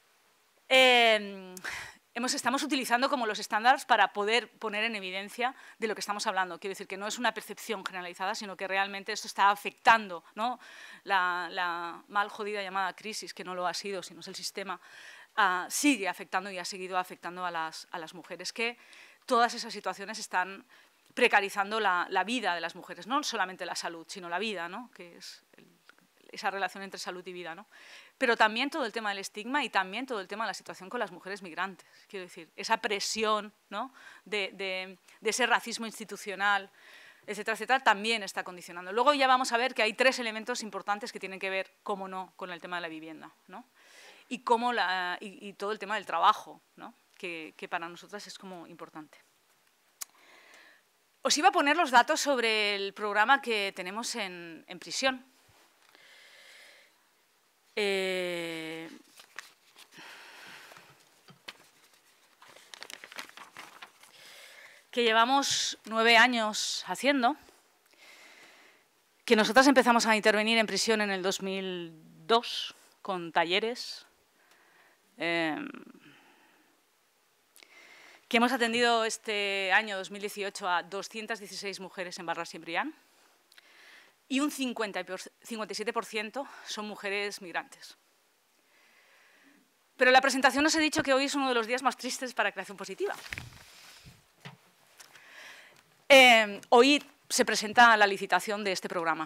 Estamos utilizando como los estándares para poder poner en evidencia de lo que estamos hablando. Quiero decir que no es una percepción generalizada, sino que realmente esto está afectando, ¿no? La mal jodida llamada crisis, que no lo ha sido, sino es el sistema, sigue afectando y ha seguido afectando a las mujeres, que todas esas situaciones están precarizando la vida de las mujeres, no solamente la salud, sino la vida, ¿no? Que es esa relación entre salud y vida, ¿no? Pero también todo el tema del estigma y también todo el tema de la situación con las mujeres migrantes. Quiero decir, esa presión, ¿no? de ese racismo institucional, etcétera, etcétera, también está condicionando. Luego ya vamos a ver que hay 3 elementos importantes que tienen que ver, cómo no, con el tema de la vivienda, ¿no? Y todo el tema del trabajo, ¿no? que para nosotras es como importante. Os iba a poner los datos sobre el programa que tenemos en prisión. Que llevamos 9 años haciendo, que nosotras empezamos a intervenir en prisión en el 2002 con talleres, que hemos atendido este año 2018 a 216 mujeres en Barras y en Brián, y un 57% son mujeres migrantes. Pero en la presentación os he dicho que hoy es uno de los días más tristes para Creación Positiva. Hoy se presenta la licitación de este programa.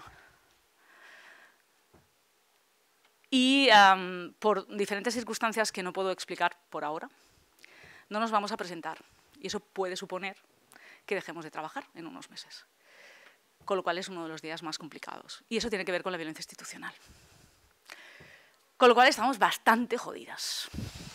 Y por diferentes circunstancias que no puedo explicar por ahora, no nos vamos a presentar. Y eso puede suponer que dejemos de trabajar en unos meses. Con lo cual es uno de los días más complicados. Y eso tiene que ver con la violencia institucional. Con lo cual estamos bastante jodidas.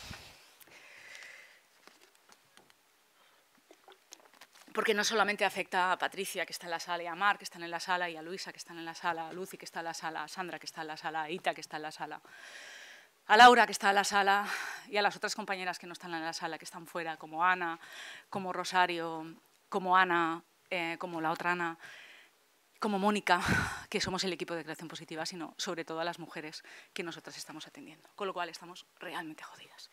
Porque no solamente afecta a Patricia, que está en la sala, y a Mar, que están en la sala, y a Luisa, que están en la sala, a Lucy, que está en la sala, a Sandra, que está en la sala, a Ita, que está en la sala, a Laura, que está en la sala, y a las otras compañeras que no están en la sala, que están fuera, como Ana, como Rosario, como Ana, como la otra Ana, como Mónica, que somos el equipo de creación positiva, sino sobre todo a las mujeres que nosotras estamos atendiendo. Con lo cual estamos realmente jodidas.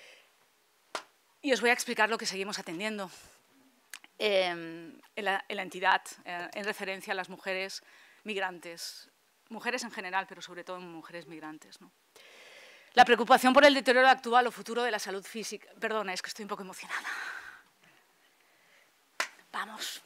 Y os voy a explicar lo que seguimos atendiendo en la entidad, en referencia a las mujeres migrantes, mujeres en general, pero sobre todo en mujeres migrantes, ¿no? La preocupación por el deterioro actual o futuro de la salud física. Perdona, es que estoy un poco emocionada. Vamos.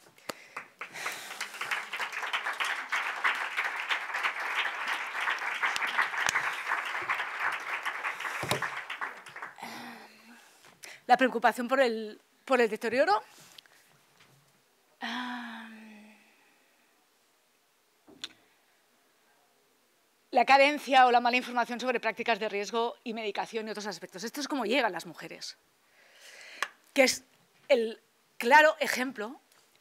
La preocupación por el deterioro. La carencia o la mala información sobre prácticas de riesgo y medicación y otros aspectos. Esto es cómo llegan las mujeres, que es el claro ejemplo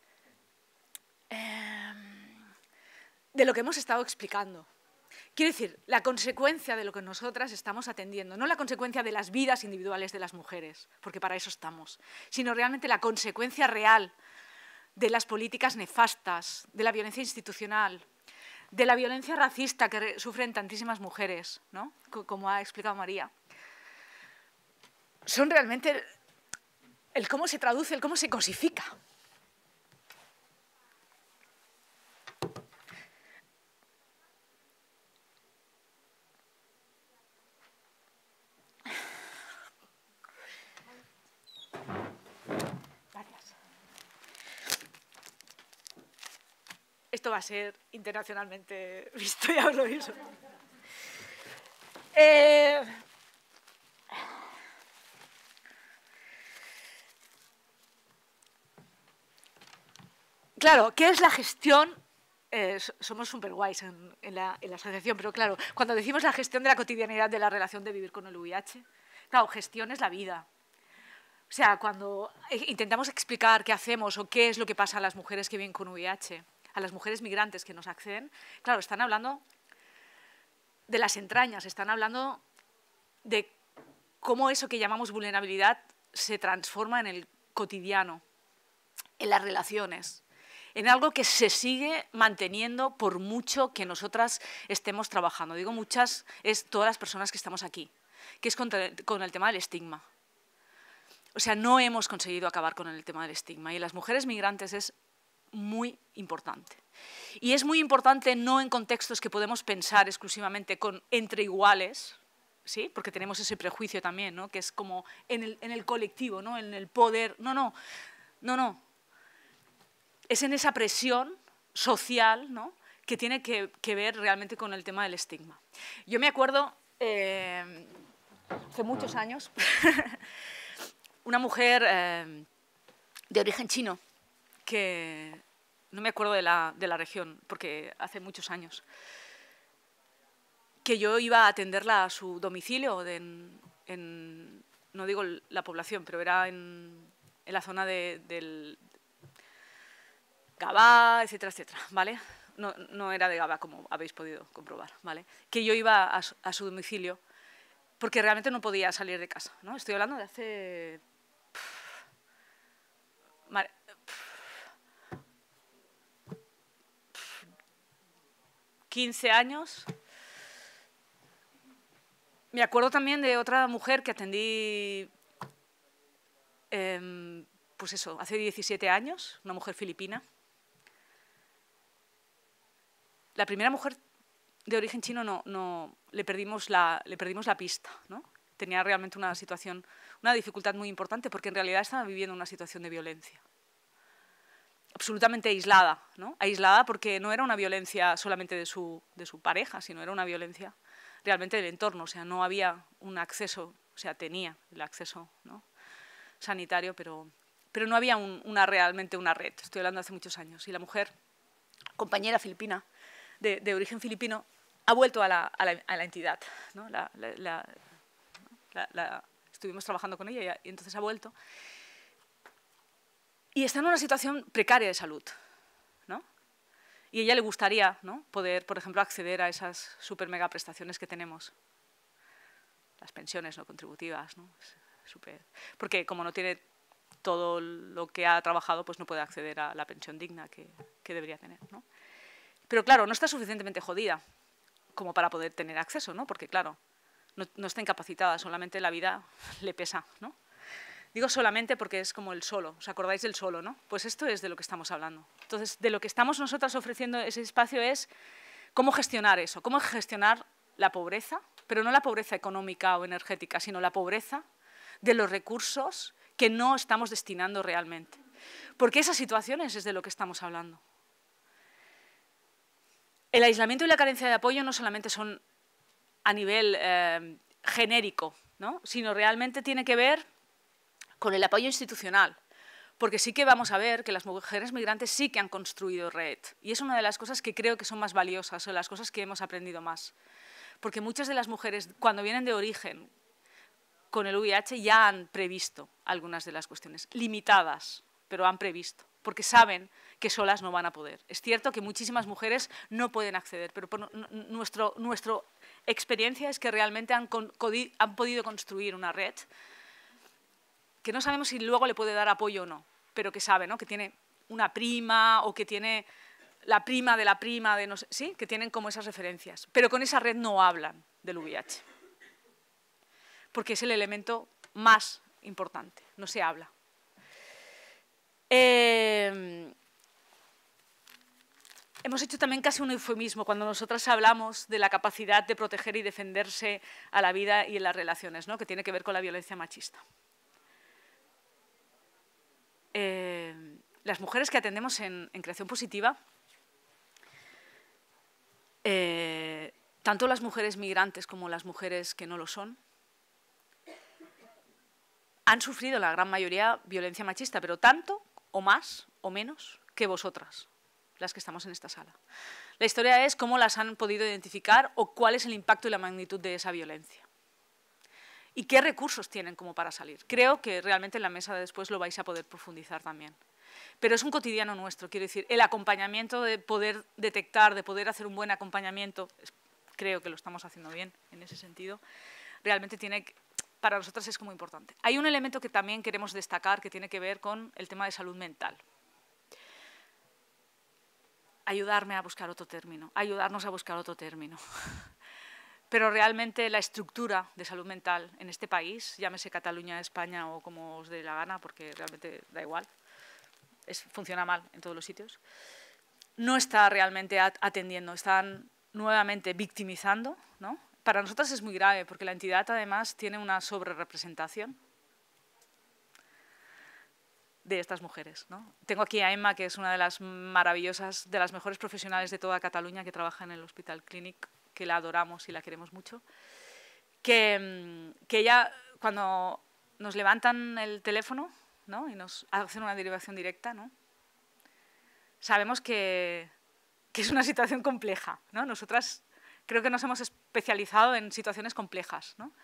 de lo que hemos estado explicando. Quiero decir, la consecuencia de lo que nosotras estamos atendiendo, no la consecuencia de las vidas individuales de las mujeres, porque para eso estamos, sino realmente la consecuencia real de las políticas nefastas, de la violencia institucional, de la violencia racista que sufren tantísimas mujeres, ¿no? Como ha explicado María. Son realmente el cómo se traduce, el cómo se cosifica. Esto va a ser internacionalmente visto, ya os lo aviso. Claro, ¿qué es la gestión? Somos súper guays en la asociación, pero claro, cuando decimos la gestión de la cotidianidad de la relación de vivir con el VIH, claro, gestión es la vida. O sea, cuando intentamos explicar qué hacemos o qué es lo que pasa a las mujeres que viven con VIH, a las mujeres migrantes que nos acceden, claro, están hablando de las entrañas, están hablando de cómo eso que llamamos vulnerabilidad se transforma en el cotidiano, en las relaciones, en algo que se sigue manteniendo por mucho que nosotras estemos trabajando. Digo muchas, es todas las personas que estamos aquí, que es con el tema del estigma. O sea, no hemos conseguido acabar con el tema del estigma y las mujeres migrantes es muy importante. Y es muy importante no en contextos que podemos pensar exclusivamente entre iguales, ¿sí? Porque tenemos ese prejuicio también, ¿no? Que es como en el colectivo, ¿no? En el poder. No. Es en esa presión social, ¿no? Que tiene que ver realmente con el tema del estigma. Yo me acuerdo, hace muchos años, una mujer de origen chino, que no me acuerdo de la región, porque hace muchos años, que yo iba a atenderla a su domicilio, no digo la población, pero era en la zona del Gabá, etcétera, etcétera, ¿vale? No era de Gabá, como habéis podido comprobar, ¿vale? Que yo iba a su domicilio porque realmente no podía salir de casa, ¿no? Estoy hablando de hace 15 años. Me acuerdo también de otra mujer que atendí, pues eso, hace 17 años, una mujer filipina. La primera mujer de origen chino le perdimos la pista, ¿no? Tenía realmente una dificultad muy importante porque en realidad estaba viviendo una situación de violencia. Absolutamente aislada, ¿no? Aislada porque no era una violencia solamente de su pareja, sino era una violencia realmente del entorno. O sea, no había un acceso, o sea, tenía el acceso, ¿no? Sanitario, pero pero no había realmente una red, estoy hablando de hace muchos años, y la mujer, compañera filipina, de origen filipino, ha vuelto a la entidad, ¿no? Estuvimos trabajando con ella y entonces ha vuelto. Y está en una situación precaria de salud, ¿no? Y a ella le gustaría, ¿no?, poder, por ejemplo, acceder a esas super mega prestaciones que tenemos. Las pensiones no contributivas, ¿no? Porque como no tiene todo lo que ha trabajado, pues no puede acceder a la pensión digna que debería tener, ¿no? Pero claro, no está suficientemente jodida como para poder tener acceso, ¿no? Porque claro, no está incapacitada, solamente la vida le pesa, ¿no? Digo solamente porque es como el solo, ¿os acordáis del solo, no? Pues esto es de lo que estamos hablando. Entonces, de lo que estamos nosotras ofreciendo ese espacio es cómo gestionar eso, cómo gestionar la pobreza, pero no la pobreza económica o energética, sino la pobreza de los recursos que no estamos destinando realmente. Porque esas situaciones es de lo que estamos hablando. El aislamiento y la carencia de apoyo no solamente son a nivel genérico, ¿no?, sino realmente tiene que ver con el apoyo institucional, porque sí que vamos a ver que las mujeres migrantes sí que han construido red, y es una de las cosas que creo que son más valiosas, o las cosas que hemos aprendido más, porque muchas de las mujeres, cuando vienen de origen con el VIH, ya han previsto algunas de las cuestiones, limitadas, pero han previsto, porque saben que solas no van a poder. Es cierto que muchísimas mujeres no pueden acceder, pero nuestra experiencia es que realmente han podido construir una red que no sabemos si luego le puede dar apoyo o no, pero que sabe, ¿no?, que tiene una prima o que tiene la prima de no sé, ¿sí?, que tienen como esas referencias. Pero con esa red no hablan del VIH, porque es el elemento más importante, no se habla. Hemos hecho también casi un eufemismo cuando nosotras hablamos de la capacidad de proteger y defenderse a la vida y en las relaciones, ¿no?, que tiene que ver con la violencia machista. Las mujeres que atendemos en creación positiva, tanto las mujeres migrantes como las mujeres que no lo son, han sufrido la gran mayoría violencia machista, pero tanto o más o menos que vosotras, las que estamos en esta sala. La historia es cómo las han podido identificar o cuál es el impacto y la magnitud de esa violencia. Y qué recursos tienen como para salir. Creo que realmente en la mesa de después lo vais a poder profundizar también. Pero es un cotidiano nuestro, quiero decir, el acompañamiento, de poder detectar, de poder hacer un buen acompañamiento, creo que lo estamos haciendo bien en ese sentido, realmente para nosotras es como importante. Hay un elemento que también queremos destacar que tiene que ver con el tema de salud mental. Ayudarme a buscar otro término, ayudarnos a buscar otro término. Pero realmente la estructura de salud mental en este país, llámese Cataluña, España o como os dé la gana, porque realmente da igual, funciona mal en todos los sitios, no está realmente atendiendo, están nuevamente victimizando, ¿no? Para nosotras es muy grave, porque la entidad además tiene una sobrerepresentación de estas mujeres, ¿no? Tengo aquí a Emma, que es una de las maravillosas, de las mejores profesionales de toda Cataluña, que trabaja en el Hospital Clínic, que la adoramos y la queremos mucho, que ella, cuando nos levantan el teléfono, ¿no?, y nos hacen una derivación directa, ¿no?, sabemos que es una situación compleja, ¿no? Nosotras creo que nos hemos especializado en situaciones complejas, ¿no?,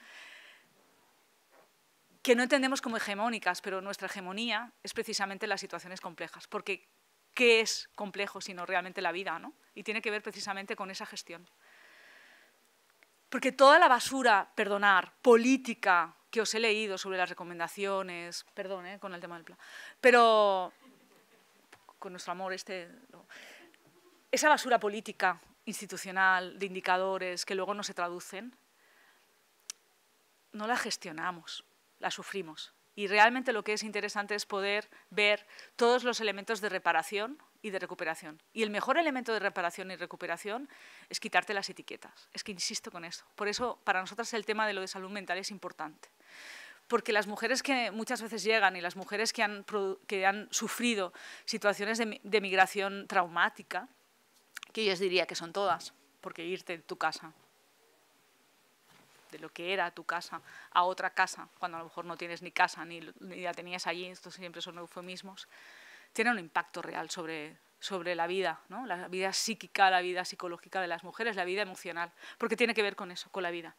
que no entendemos como hegemónicas, pero nuestra hegemonía es precisamente las situaciones complejas, porque ¿qué es complejo sino realmente la vida, ¿no? Y tiene que ver precisamente con esa gestión. Porque toda la basura, política que os he leído sobre las recomendaciones, perdón, con el tema del plan, pero con nuestro amor no. Esa basura política, institucional, de indicadores que luego no se traducen, no la gestionamos, la sufrimos. Y realmente lo que es interesante es poder ver todos los elementos de reparación y de recuperación. Y el mejor elemento de reparación y recuperación es quitarte las etiquetas. Es que insisto con eso. Por eso, para nosotras el tema de lo de salud mental es importante. Porque las mujeres que muchas veces llegan y las mujeres que han sufrido situaciones de migración traumática, que yo os diría que son todas, porque irte de tu casa de lo que era tu casa a otra casa, cuando a lo mejor no tienes ni casa ni la tenías allí, estos siempre son eufemismos, tiene un impacto real sobre la vida, ¿no? La vida psíquica, la vida psicológica de las mujeres, la vida emocional, porque tiene que ver con eso, con la vida.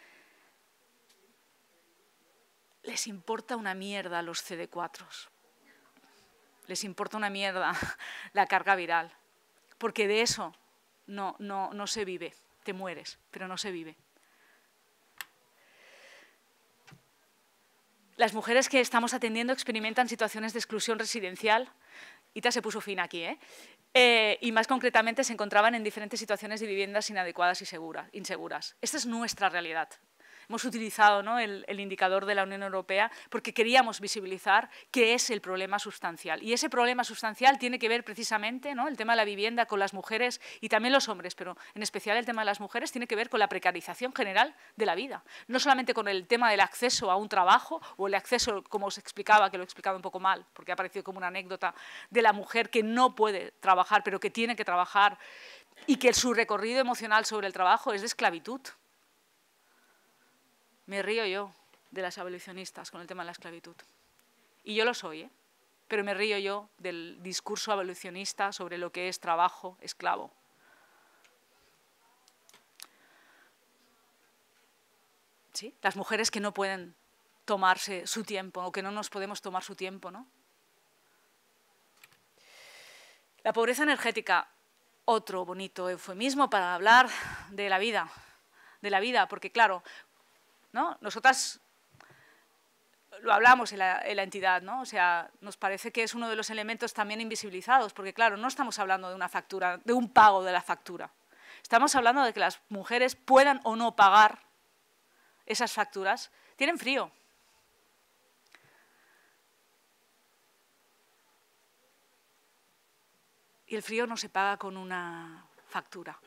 Les importa una mierda los CD4s, les importa una mierda la carga viral, porque de eso no se vive, te mueres, pero no se vive. Las mujeres que estamos atendiendo experimentan situaciones de exclusión residencial. Ita se puso fin aquí, y más concretamente se encontraban en diferentes situaciones de viviendas inadecuadas y inseguras. Esta es nuestra realidad. Hemos utilizado, ¿no?, el indicador de la Unión Europea porque queríamos visibilizar qué es el problema sustancial. Y ese problema sustancial tiene que ver precisamente, ¿no?, el tema de la vivienda con las mujeres y también los hombres, pero en especial el tema de las mujeres tiene que ver con la precarización general de la vida. No solamente con el tema del acceso a un trabajo o el acceso, como os explicaba, que lo he explicado un poco mal, porque ha parecido como una anécdota, de la mujer que no puede trabajar, pero que tiene que trabajar y que su recorrido emocional sobre el trabajo es de esclavitud. Me río yo de las abolicionistas con el tema de la esclavitud. Y yo lo soy, pero me río yo del discurso abolicionista sobre lo que es trabajo esclavo. ¿Sí? Las mujeres que no pueden tomarse su tiempo o que no nos podemos tomar su tiempo, ¿no? La pobreza energética, otro bonito eufemismo para hablar de la vida, porque claro, ¿no?, nosotras lo hablamos en la entidad, ¿no? O sea, nos parece que es uno de los elementos también invisibilizados, porque claro, no estamos hablando de una factura, de un pago de la factura. Estamos hablando de que las mujeres puedan o no pagar esas facturas. Tienen frío. Y el frío no se paga con una factura.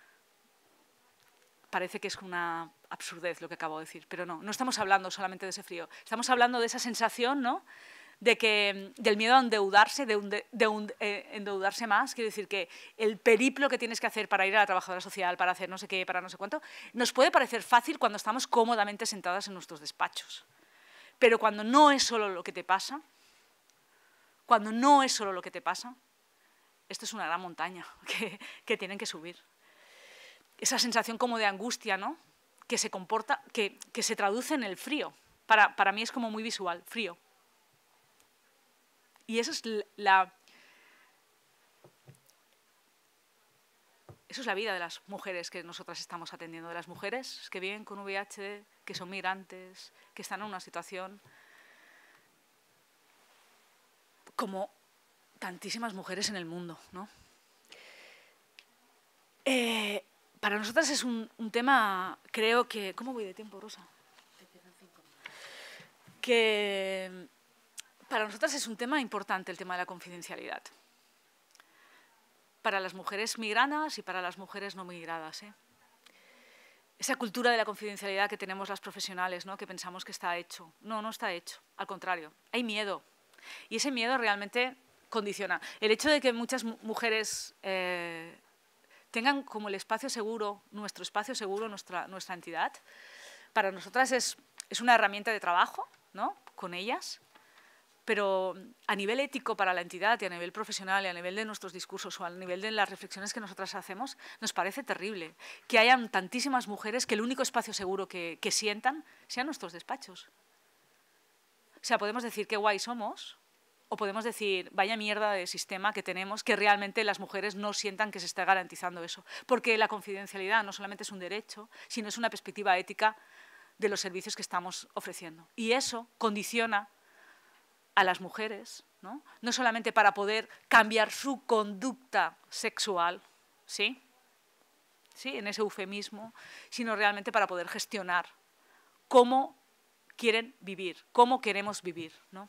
Parece que es una absurdez lo que acabo de decir, pero no estamos hablando solamente de ese frío. Estamos hablando de esa sensación, ¿no?, del miedo a endeudarse, endeudarse más. Quiero decir que el periplo que tienes que hacer para ir a la trabajadora social, para hacer no sé qué, para no sé cuánto, nos puede parecer fácil cuando estamos cómodamente sentadas en nuestros despachos. Pero cuando no es solo lo que te pasa, esto es una gran montaña que tienen que subir. Esa sensación como de angustia, ¿no?, que se comporta, que se traduce en el frío. Para mí es como muy visual, frío. Y eso es la vida de las mujeres que nosotras estamos atendiendo, de las mujeres que viven con VIH, que son migrantes, que están en una situación como tantísimas mujeres en el mundo, ¿no? Para nosotras es un tema, creo que... ¿Cómo voy de tiempo, Rosa? Que para nosotras es un tema importante el tema de la confidencialidad. Para las mujeres migradas y para las mujeres no migradas. Esa cultura de la confidencialidad que tenemos las profesionales, ¿no?, que pensamos que está hecho. No está hecho. Al contrario, hay miedo. Y ese miedo realmente condiciona. El hecho de que muchas mujeres... tengan como el espacio seguro, nuestro espacio seguro, nuestra entidad, para nosotras es una herramienta de trabajo, ¿no?, con ellas, pero a nivel ético para la entidad y a nivel profesional y a nivel de nuestros discursos o a nivel de las reflexiones que nosotras hacemos, nos parece terrible que hayan tantísimas mujeres que el único espacio seguro que sientan sean nuestros despachos. O sea, podemos decir qué guay somos, o podemos decir, vaya mierda de sistema que tenemos, que realmente las mujeres no sientan que se está garantizando eso. Porque la confidencialidad no solamente es un derecho, sino es una perspectiva ética de los servicios que estamos ofreciendo. Y eso condiciona a las mujeres, ¿no?, no solamente para poder cambiar su conducta sexual, ¿sí?, en ese eufemismo, sino realmente para poder gestionar cómo quieren vivir, cómo queremos vivir, ¿no?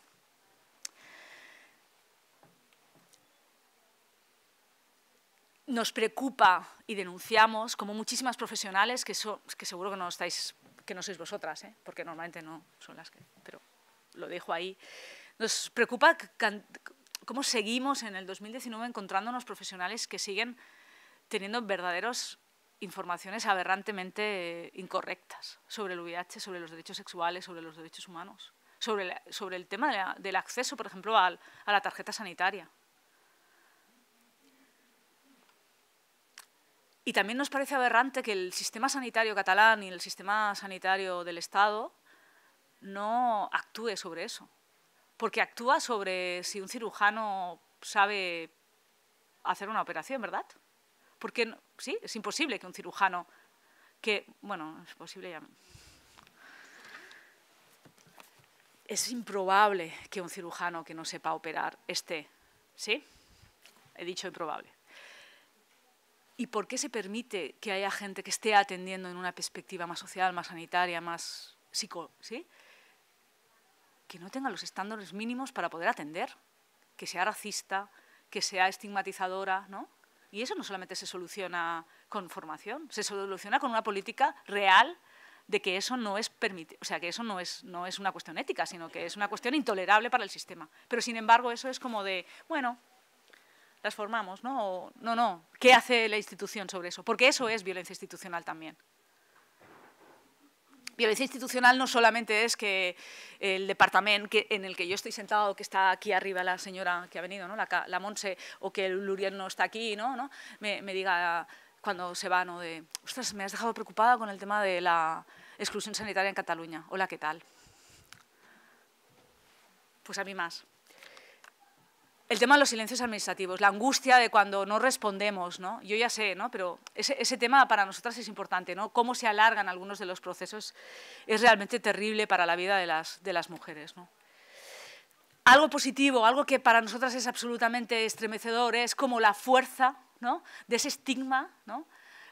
Nos preocupa y denunciamos, como muchísimas profesionales, que seguro que no sois vosotras, porque normalmente no son las que, pero lo dejo ahí. Nos preocupa cómo seguimos en el 2019 encontrándonos profesionales que siguen teniendo verdaderos informaciones aberrantemente incorrectas sobre el VIH, sobre los derechos sexuales, sobre los derechos humanos, sobre el tema del acceso, por ejemplo, a la tarjeta sanitaria. Y también nos parece aberrante que el sistema sanitario catalán y el sistema sanitario del Estado no actúe sobre eso, porque actúa sobre si un cirujano sabe hacer una operación, ¿verdad? Porque no, sí, es imposible que un cirujano bueno, es posible ya. Es improbable que un cirujano que no sepa operar esté, ¿sí? He dicho improbable. ¿Y por qué se permite que haya gente que esté atendiendo en una perspectiva más social, más sanitaria, más ¿sí? Que no tenga los estándares mínimos para poder atender, que sea racista, que sea estigmatizadora, ¿no? Y eso no solamente se soluciona con formación, se soluciona con una política real de que eso no es permitido, o sea, que eso no es una cuestión ética, sino que es una cuestión intolerable para el sistema. Pero, sin embargo, eso es como de, bueno, las formamos, ¿no? O, no, ¿qué hace la institución sobre eso? Porque eso es violencia institucional también. Violencia institucional no solamente es que el departamento en el que yo estoy sentado, que está aquí arriba la señora que ha venido, ¿no? la Montse, o que el Luriel no está aquí, ¿no? Me diga cuando se va, ¿no? De, ostras, me has dejado preocupada con el tema de la exclusión sanitaria en Cataluña. Hola, ¿qué tal? Pues a mí más. El tema de los silencios administrativos, la angustia de cuando no respondemos, ¿no? Yo ya sé, ¿no? Pero ese tema para nosotras es importante, ¿no? Cómo se alargan algunos de los procesos es realmente terrible para la vida de las mujeres, ¿no? Algo positivo, algo que para nosotras es absolutamente estremecedor, es como la fuerza, ¿no? De ese estigma, ¿no?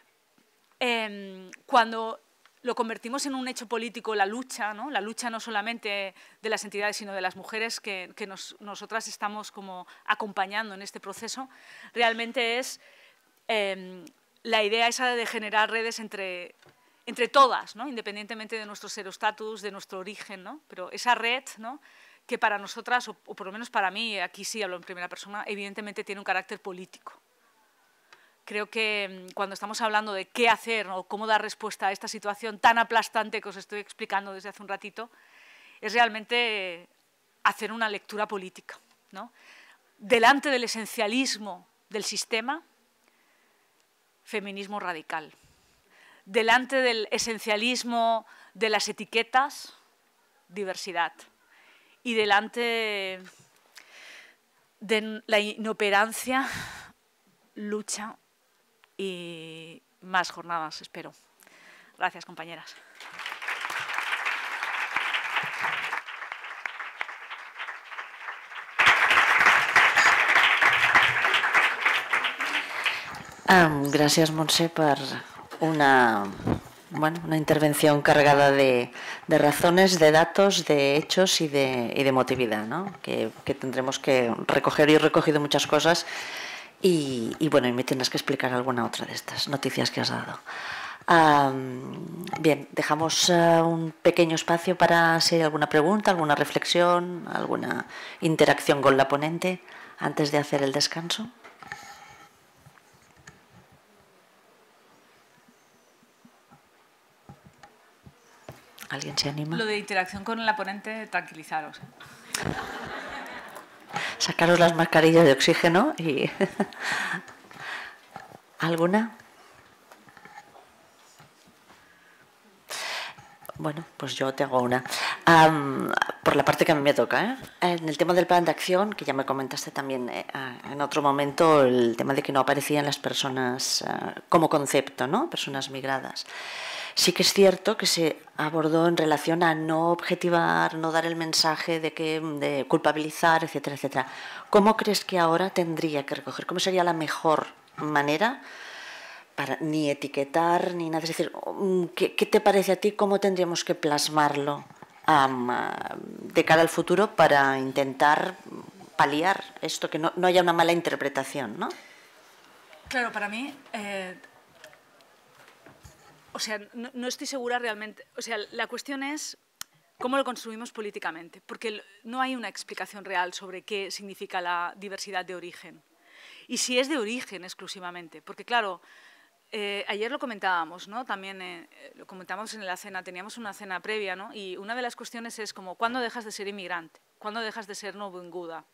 Cuando lo convertimos en un hecho político, la lucha no solamente de las entidades, sino de las mujeres que nosotras estamos como acompañando en este proceso, realmente es la idea esa de generar redes entre todas, ¿no? Independientemente de nuestro serostatus, de nuestro origen, ¿no? Pero esa red, ¿no? Que para nosotras, o por lo menos para mí, aquí sí hablo en primera persona, evidentemente tiene un carácter político. Creo que cuando estamos hablando de qué hacer o cómo dar respuesta a esta situación tan aplastante que os estoy explicando desde hace un ratito, es realmente hacer una lectura política, ¿no? Delante del esencialismo del sistema, feminismo radical. Delante del esencialismo de las etiquetas, diversidad. Y delante de la inoperancia, lucha y más jornadas, espero. Gracias, compañeras. Gràcies, Montse, per una intervención cargada de razones, de datos, de hechos y de emotividad, ¿no? que tendremos que recoger. Yo he recogido muchas cosas y bueno, y me tendrás que explicar alguna otra de estas noticias que has dado. Bien, dejamos un pequeño espacio para si hay alguna pregunta, alguna reflexión, alguna interacción con la ponente antes de hacer el descanso. ¿Alguien se anima? Lo de interacción con la ponente, tranquilizaros. Sacaros las mascarillas de oxígeno y... ¿Alguna? Bueno, pues yo te hago una. Por la parte que a mí me toca, en el tema del plan de acción, que ya me comentaste también en otro momento, el tema de que no aparecían las personas como concepto, ¿no? Personas migradas. Sí que es cierto que se abordó en relación a no objetivar, no dar el mensaje de culpabilizar, etcétera, etcétera. ¿Cómo crees que ahora tendría que recoger? ¿Cómo sería la mejor manera para ni etiquetar ni nada? Es decir, ¿qué te parece a ti? ¿Cómo tendríamos que plasmarlo de cara al futuro para intentar paliar esto, que no haya una mala interpretación, ¿no? Claro, para mí... O sea, no estoy segura realmente. O sea, la cuestión es cómo lo construimos políticamente, porque no hay una explicación real sobre qué significa la diversidad de origen. Y si es de origen exclusivamente, porque claro, Ayer lo comentábamos, ¿no? También lo comentábamos en la cena, teníamos una cena previa, ¿no? Y una de las cuestiones es como, ¿cuándo dejas de ser inmigrante? ¿Cuándo dejas de ser novenguda?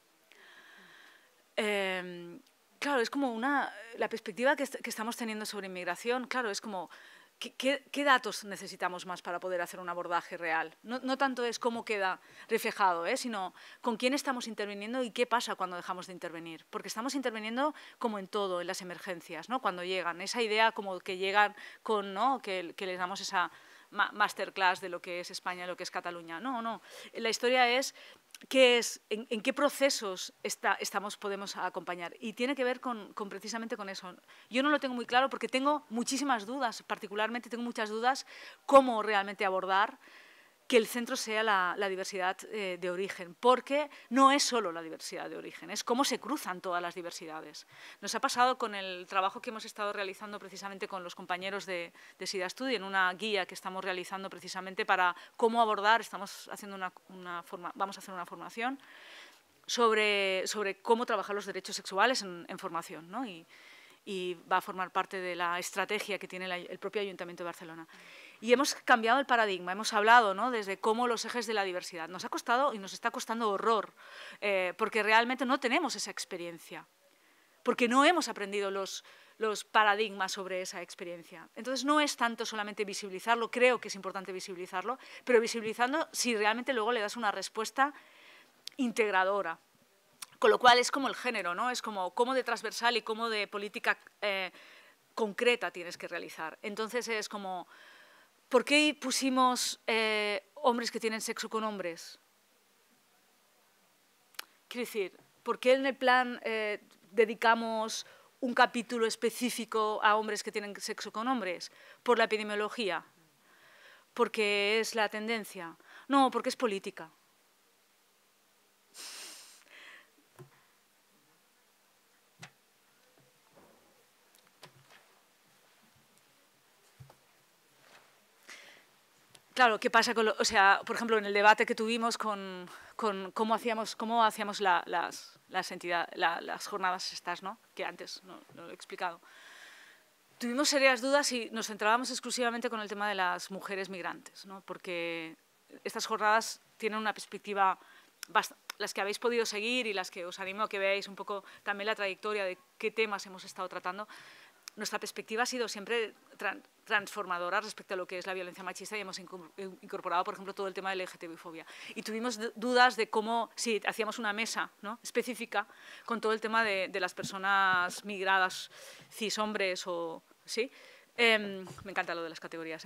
Claro, es como la perspectiva que estamos teniendo sobre inmigración, claro, es como, ¿qué datos necesitamos más para poder hacer un abordaje real? No tanto es cómo queda reflejado, sino con quién estamos interviniendo y qué pasa cuando dejamos de intervenir. Porque estamos interviniendo como en todo, en las emergencias, ¿no? Cuando llegan. Esa idea como que llegan con, ¿no? que les damos esa masterclass de lo que es España, lo que es Cataluña. No. La historia es en qué procesos podemos acompañar. Y tiene que ver precisamente con eso. Yo no lo tengo muy claro porque tengo muchísimas dudas, particularmente tengo muchas dudas cómo realmente abordar que el centro sea la diversidad de origen, porque no es solo la diversidad de origen, es cómo se cruzan todas las diversidades. Nos ha pasado con el trabajo que hemos estado realizando precisamente con los compañeros de SIDA Study, en una guía que estamos realizando precisamente para cómo abordar, vamos a hacer una formación sobre cómo trabajar los derechos sexuales en formación, ¿no? Y va a formar parte de la estrategia que tiene el propio Ayuntamiento de Barcelona. Y hemos cambiado el paradigma, hemos hablado, ¿no? Desde cómo los ejes de la diversidad. Nos ha costado y nos está costando horror, porque realmente no tenemos esa experiencia, porque no hemos aprendido los paradigmas sobre esa experiencia. Entonces no es tanto solamente visibilizarlo, creo que es importante visibilizarlo, pero visibilizando si realmente luego le das una respuesta integradora. Con lo cual es como el género, ¿no? Es como cómo de transversal y cómo de política concreta tienes que realizar. Entonces es como, ¿por qué pusimos hombres que tienen sexo con hombres? Quiero decir, ¿por qué en el plan dedicamos un capítulo específico a hombres que tienen sexo con hombres? ¿Por la epidemiología? ¿Porque es la tendencia? No, porque es política. Claro, ¿qué pasa con o sea, por ejemplo, en el debate que tuvimos con cómo hacíamos las jornadas estas, ¿no? Que antes no lo he explicado. Tuvimos serias dudas y nos centrábamos exclusivamente con el tema de las mujeres migrantes, ¿no? Porque estas jornadas tienen una perspectiva, las que habéis podido seguir y las que os animo a que veáis un poco también la trayectoria de qué temas hemos estado tratando. Nuestra perspectiva ha sido siempre transformadora respecto a lo que es la violencia machista y hemos incorporado, por ejemplo, todo el tema de la LGTB-fobia. Y tuvimos dudas de cómo, si hacíamos una mesa, ¿no? específica con todo el tema de las personas migradas, cis hombres o... ¿sí? Me encanta lo de las categorías.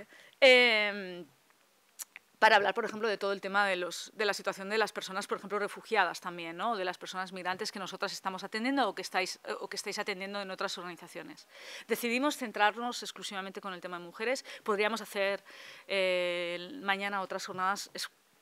Para hablar, por ejemplo, de todo el tema de la situación de las personas, por ejemplo, refugiadas también, ¿no? De las personas migrantes que nosotras estamos atendiendo o que estáis atendiendo en otras organizaciones. Decidimos centrarnos exclusivamente con el tema de mujeres. Podríamos hacer mañana otras jornadas.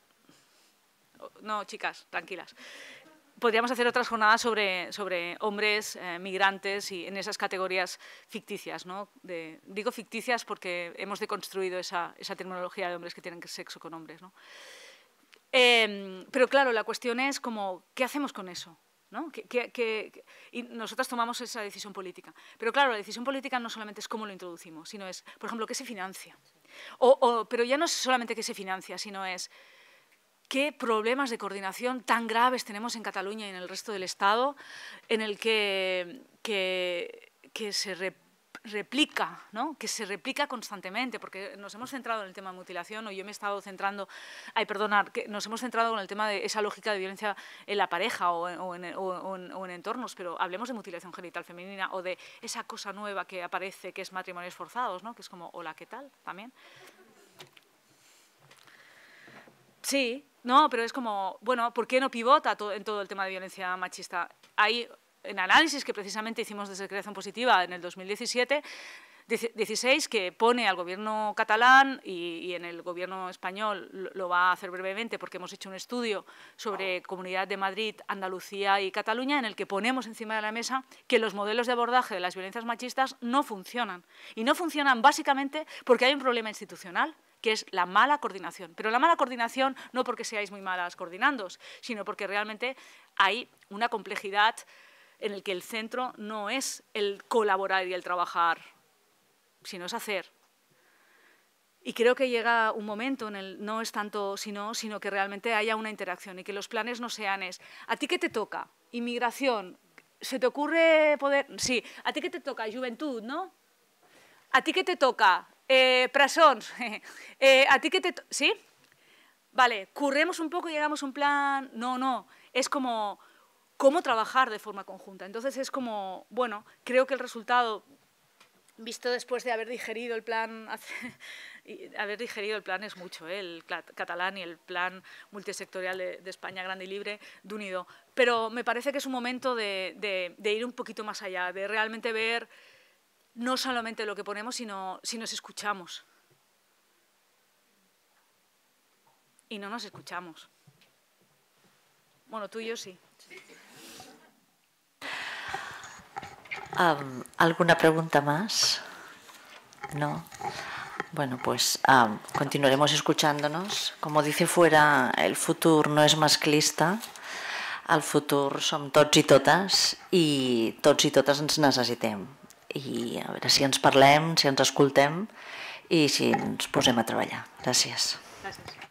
No, chicas, tranquilas. Podríamos hacer otras jornadas sobre hombres migrantes y en esas categorías ficticias, ¿no? Digo ficticias porque hemos deconstruido esa terminología de hombres que tienen sexo con hombres, ¿no? Pero claro, la cuestión es como, ¿qué hacemos con eso? ¿No? Y nosotras tomamos esa decisión política. Pero claro, la decisión política no solamente es cómo lo introducimos, sino es, por ejemplo, qué se financia. Pero ya no es solamente qué se financia, sino es qué problemas de coordinación tan graves tenemos en Cataluña y en el resto del Estado, en el que se replica, ¿no? Que se replica constantemente, porque nos hemos centrado en el tema de mutilación, o yo me he estado centrando, que nos hemos centrado en el tema de esa lógica de violencia en la pareja o en entornos, pero hablemos de mutilación genital femenina o de esa cosa nueva que aparece, que es matrimonios forzados, ¿no? Que es como, hola, ¿qué tal? También. Sí, no, pero es como, bueno, ¿por qué no pivota en todo el tema de violencia machista? Hay en análisis que precisamente hicimos desde Creación Positiva en el 2017, 16, que pone al gobierno catalán y en el gobierno español lo va a hacer brevemente porque hemos hecho un estudio sobre Comunidad de Madrid, Andalucía y Cataluña en el que ponemos encima de la mesa que los modelos de abordaje de las violencias machistas no funcionan. Y no funcionan básicamente porque hay un problema institucional, que es la mala coordinación. Pero la mala coordinación no porque seáis muy malas coordinándoos, sino porque realmente hay una complejidad en el que el centro no es el colaborar y el trabajar sino es hacer. Y creo que llega un momento en el no es tanto sino que realmente haya una interacción y que los planes no sean ¿a ti qué te toca? Inmigración. ¿Se te ocurre poder...? Sí. ¿A ti qué te toca? Juventud, ¿no? ¿A ti qué te toca? Presons. ¿A ti qué te toca? ¿Sí? Vale, curremos un poco y llegamos a un plan... No. Es como cómo trabajar de forma conjunta. Entonces es como, bueno, creo que el resultado, visto después de haber digerido el plan... Haber digerido el plan es mucho, el catalán y el plan multisectorial de España Grande y Libre, d'Unido. Pero me parece que es un momento de ir un poquito más allá, de realmente ver no solamente lo que ponemos, sino si nos escuchamos. Y no nos escuchamos. Bueno, tú y yo sí. ¿Alguna pregunta más? ¿No? Bueno, pues continuaremos escuchándonos. Como dice Fuera, el futur no és masclista, el futur som tots i totes ens necessitem. I a veure si ens parlem, si ens escoltem i si ens posem a treballar. Gràcies. Gràcies.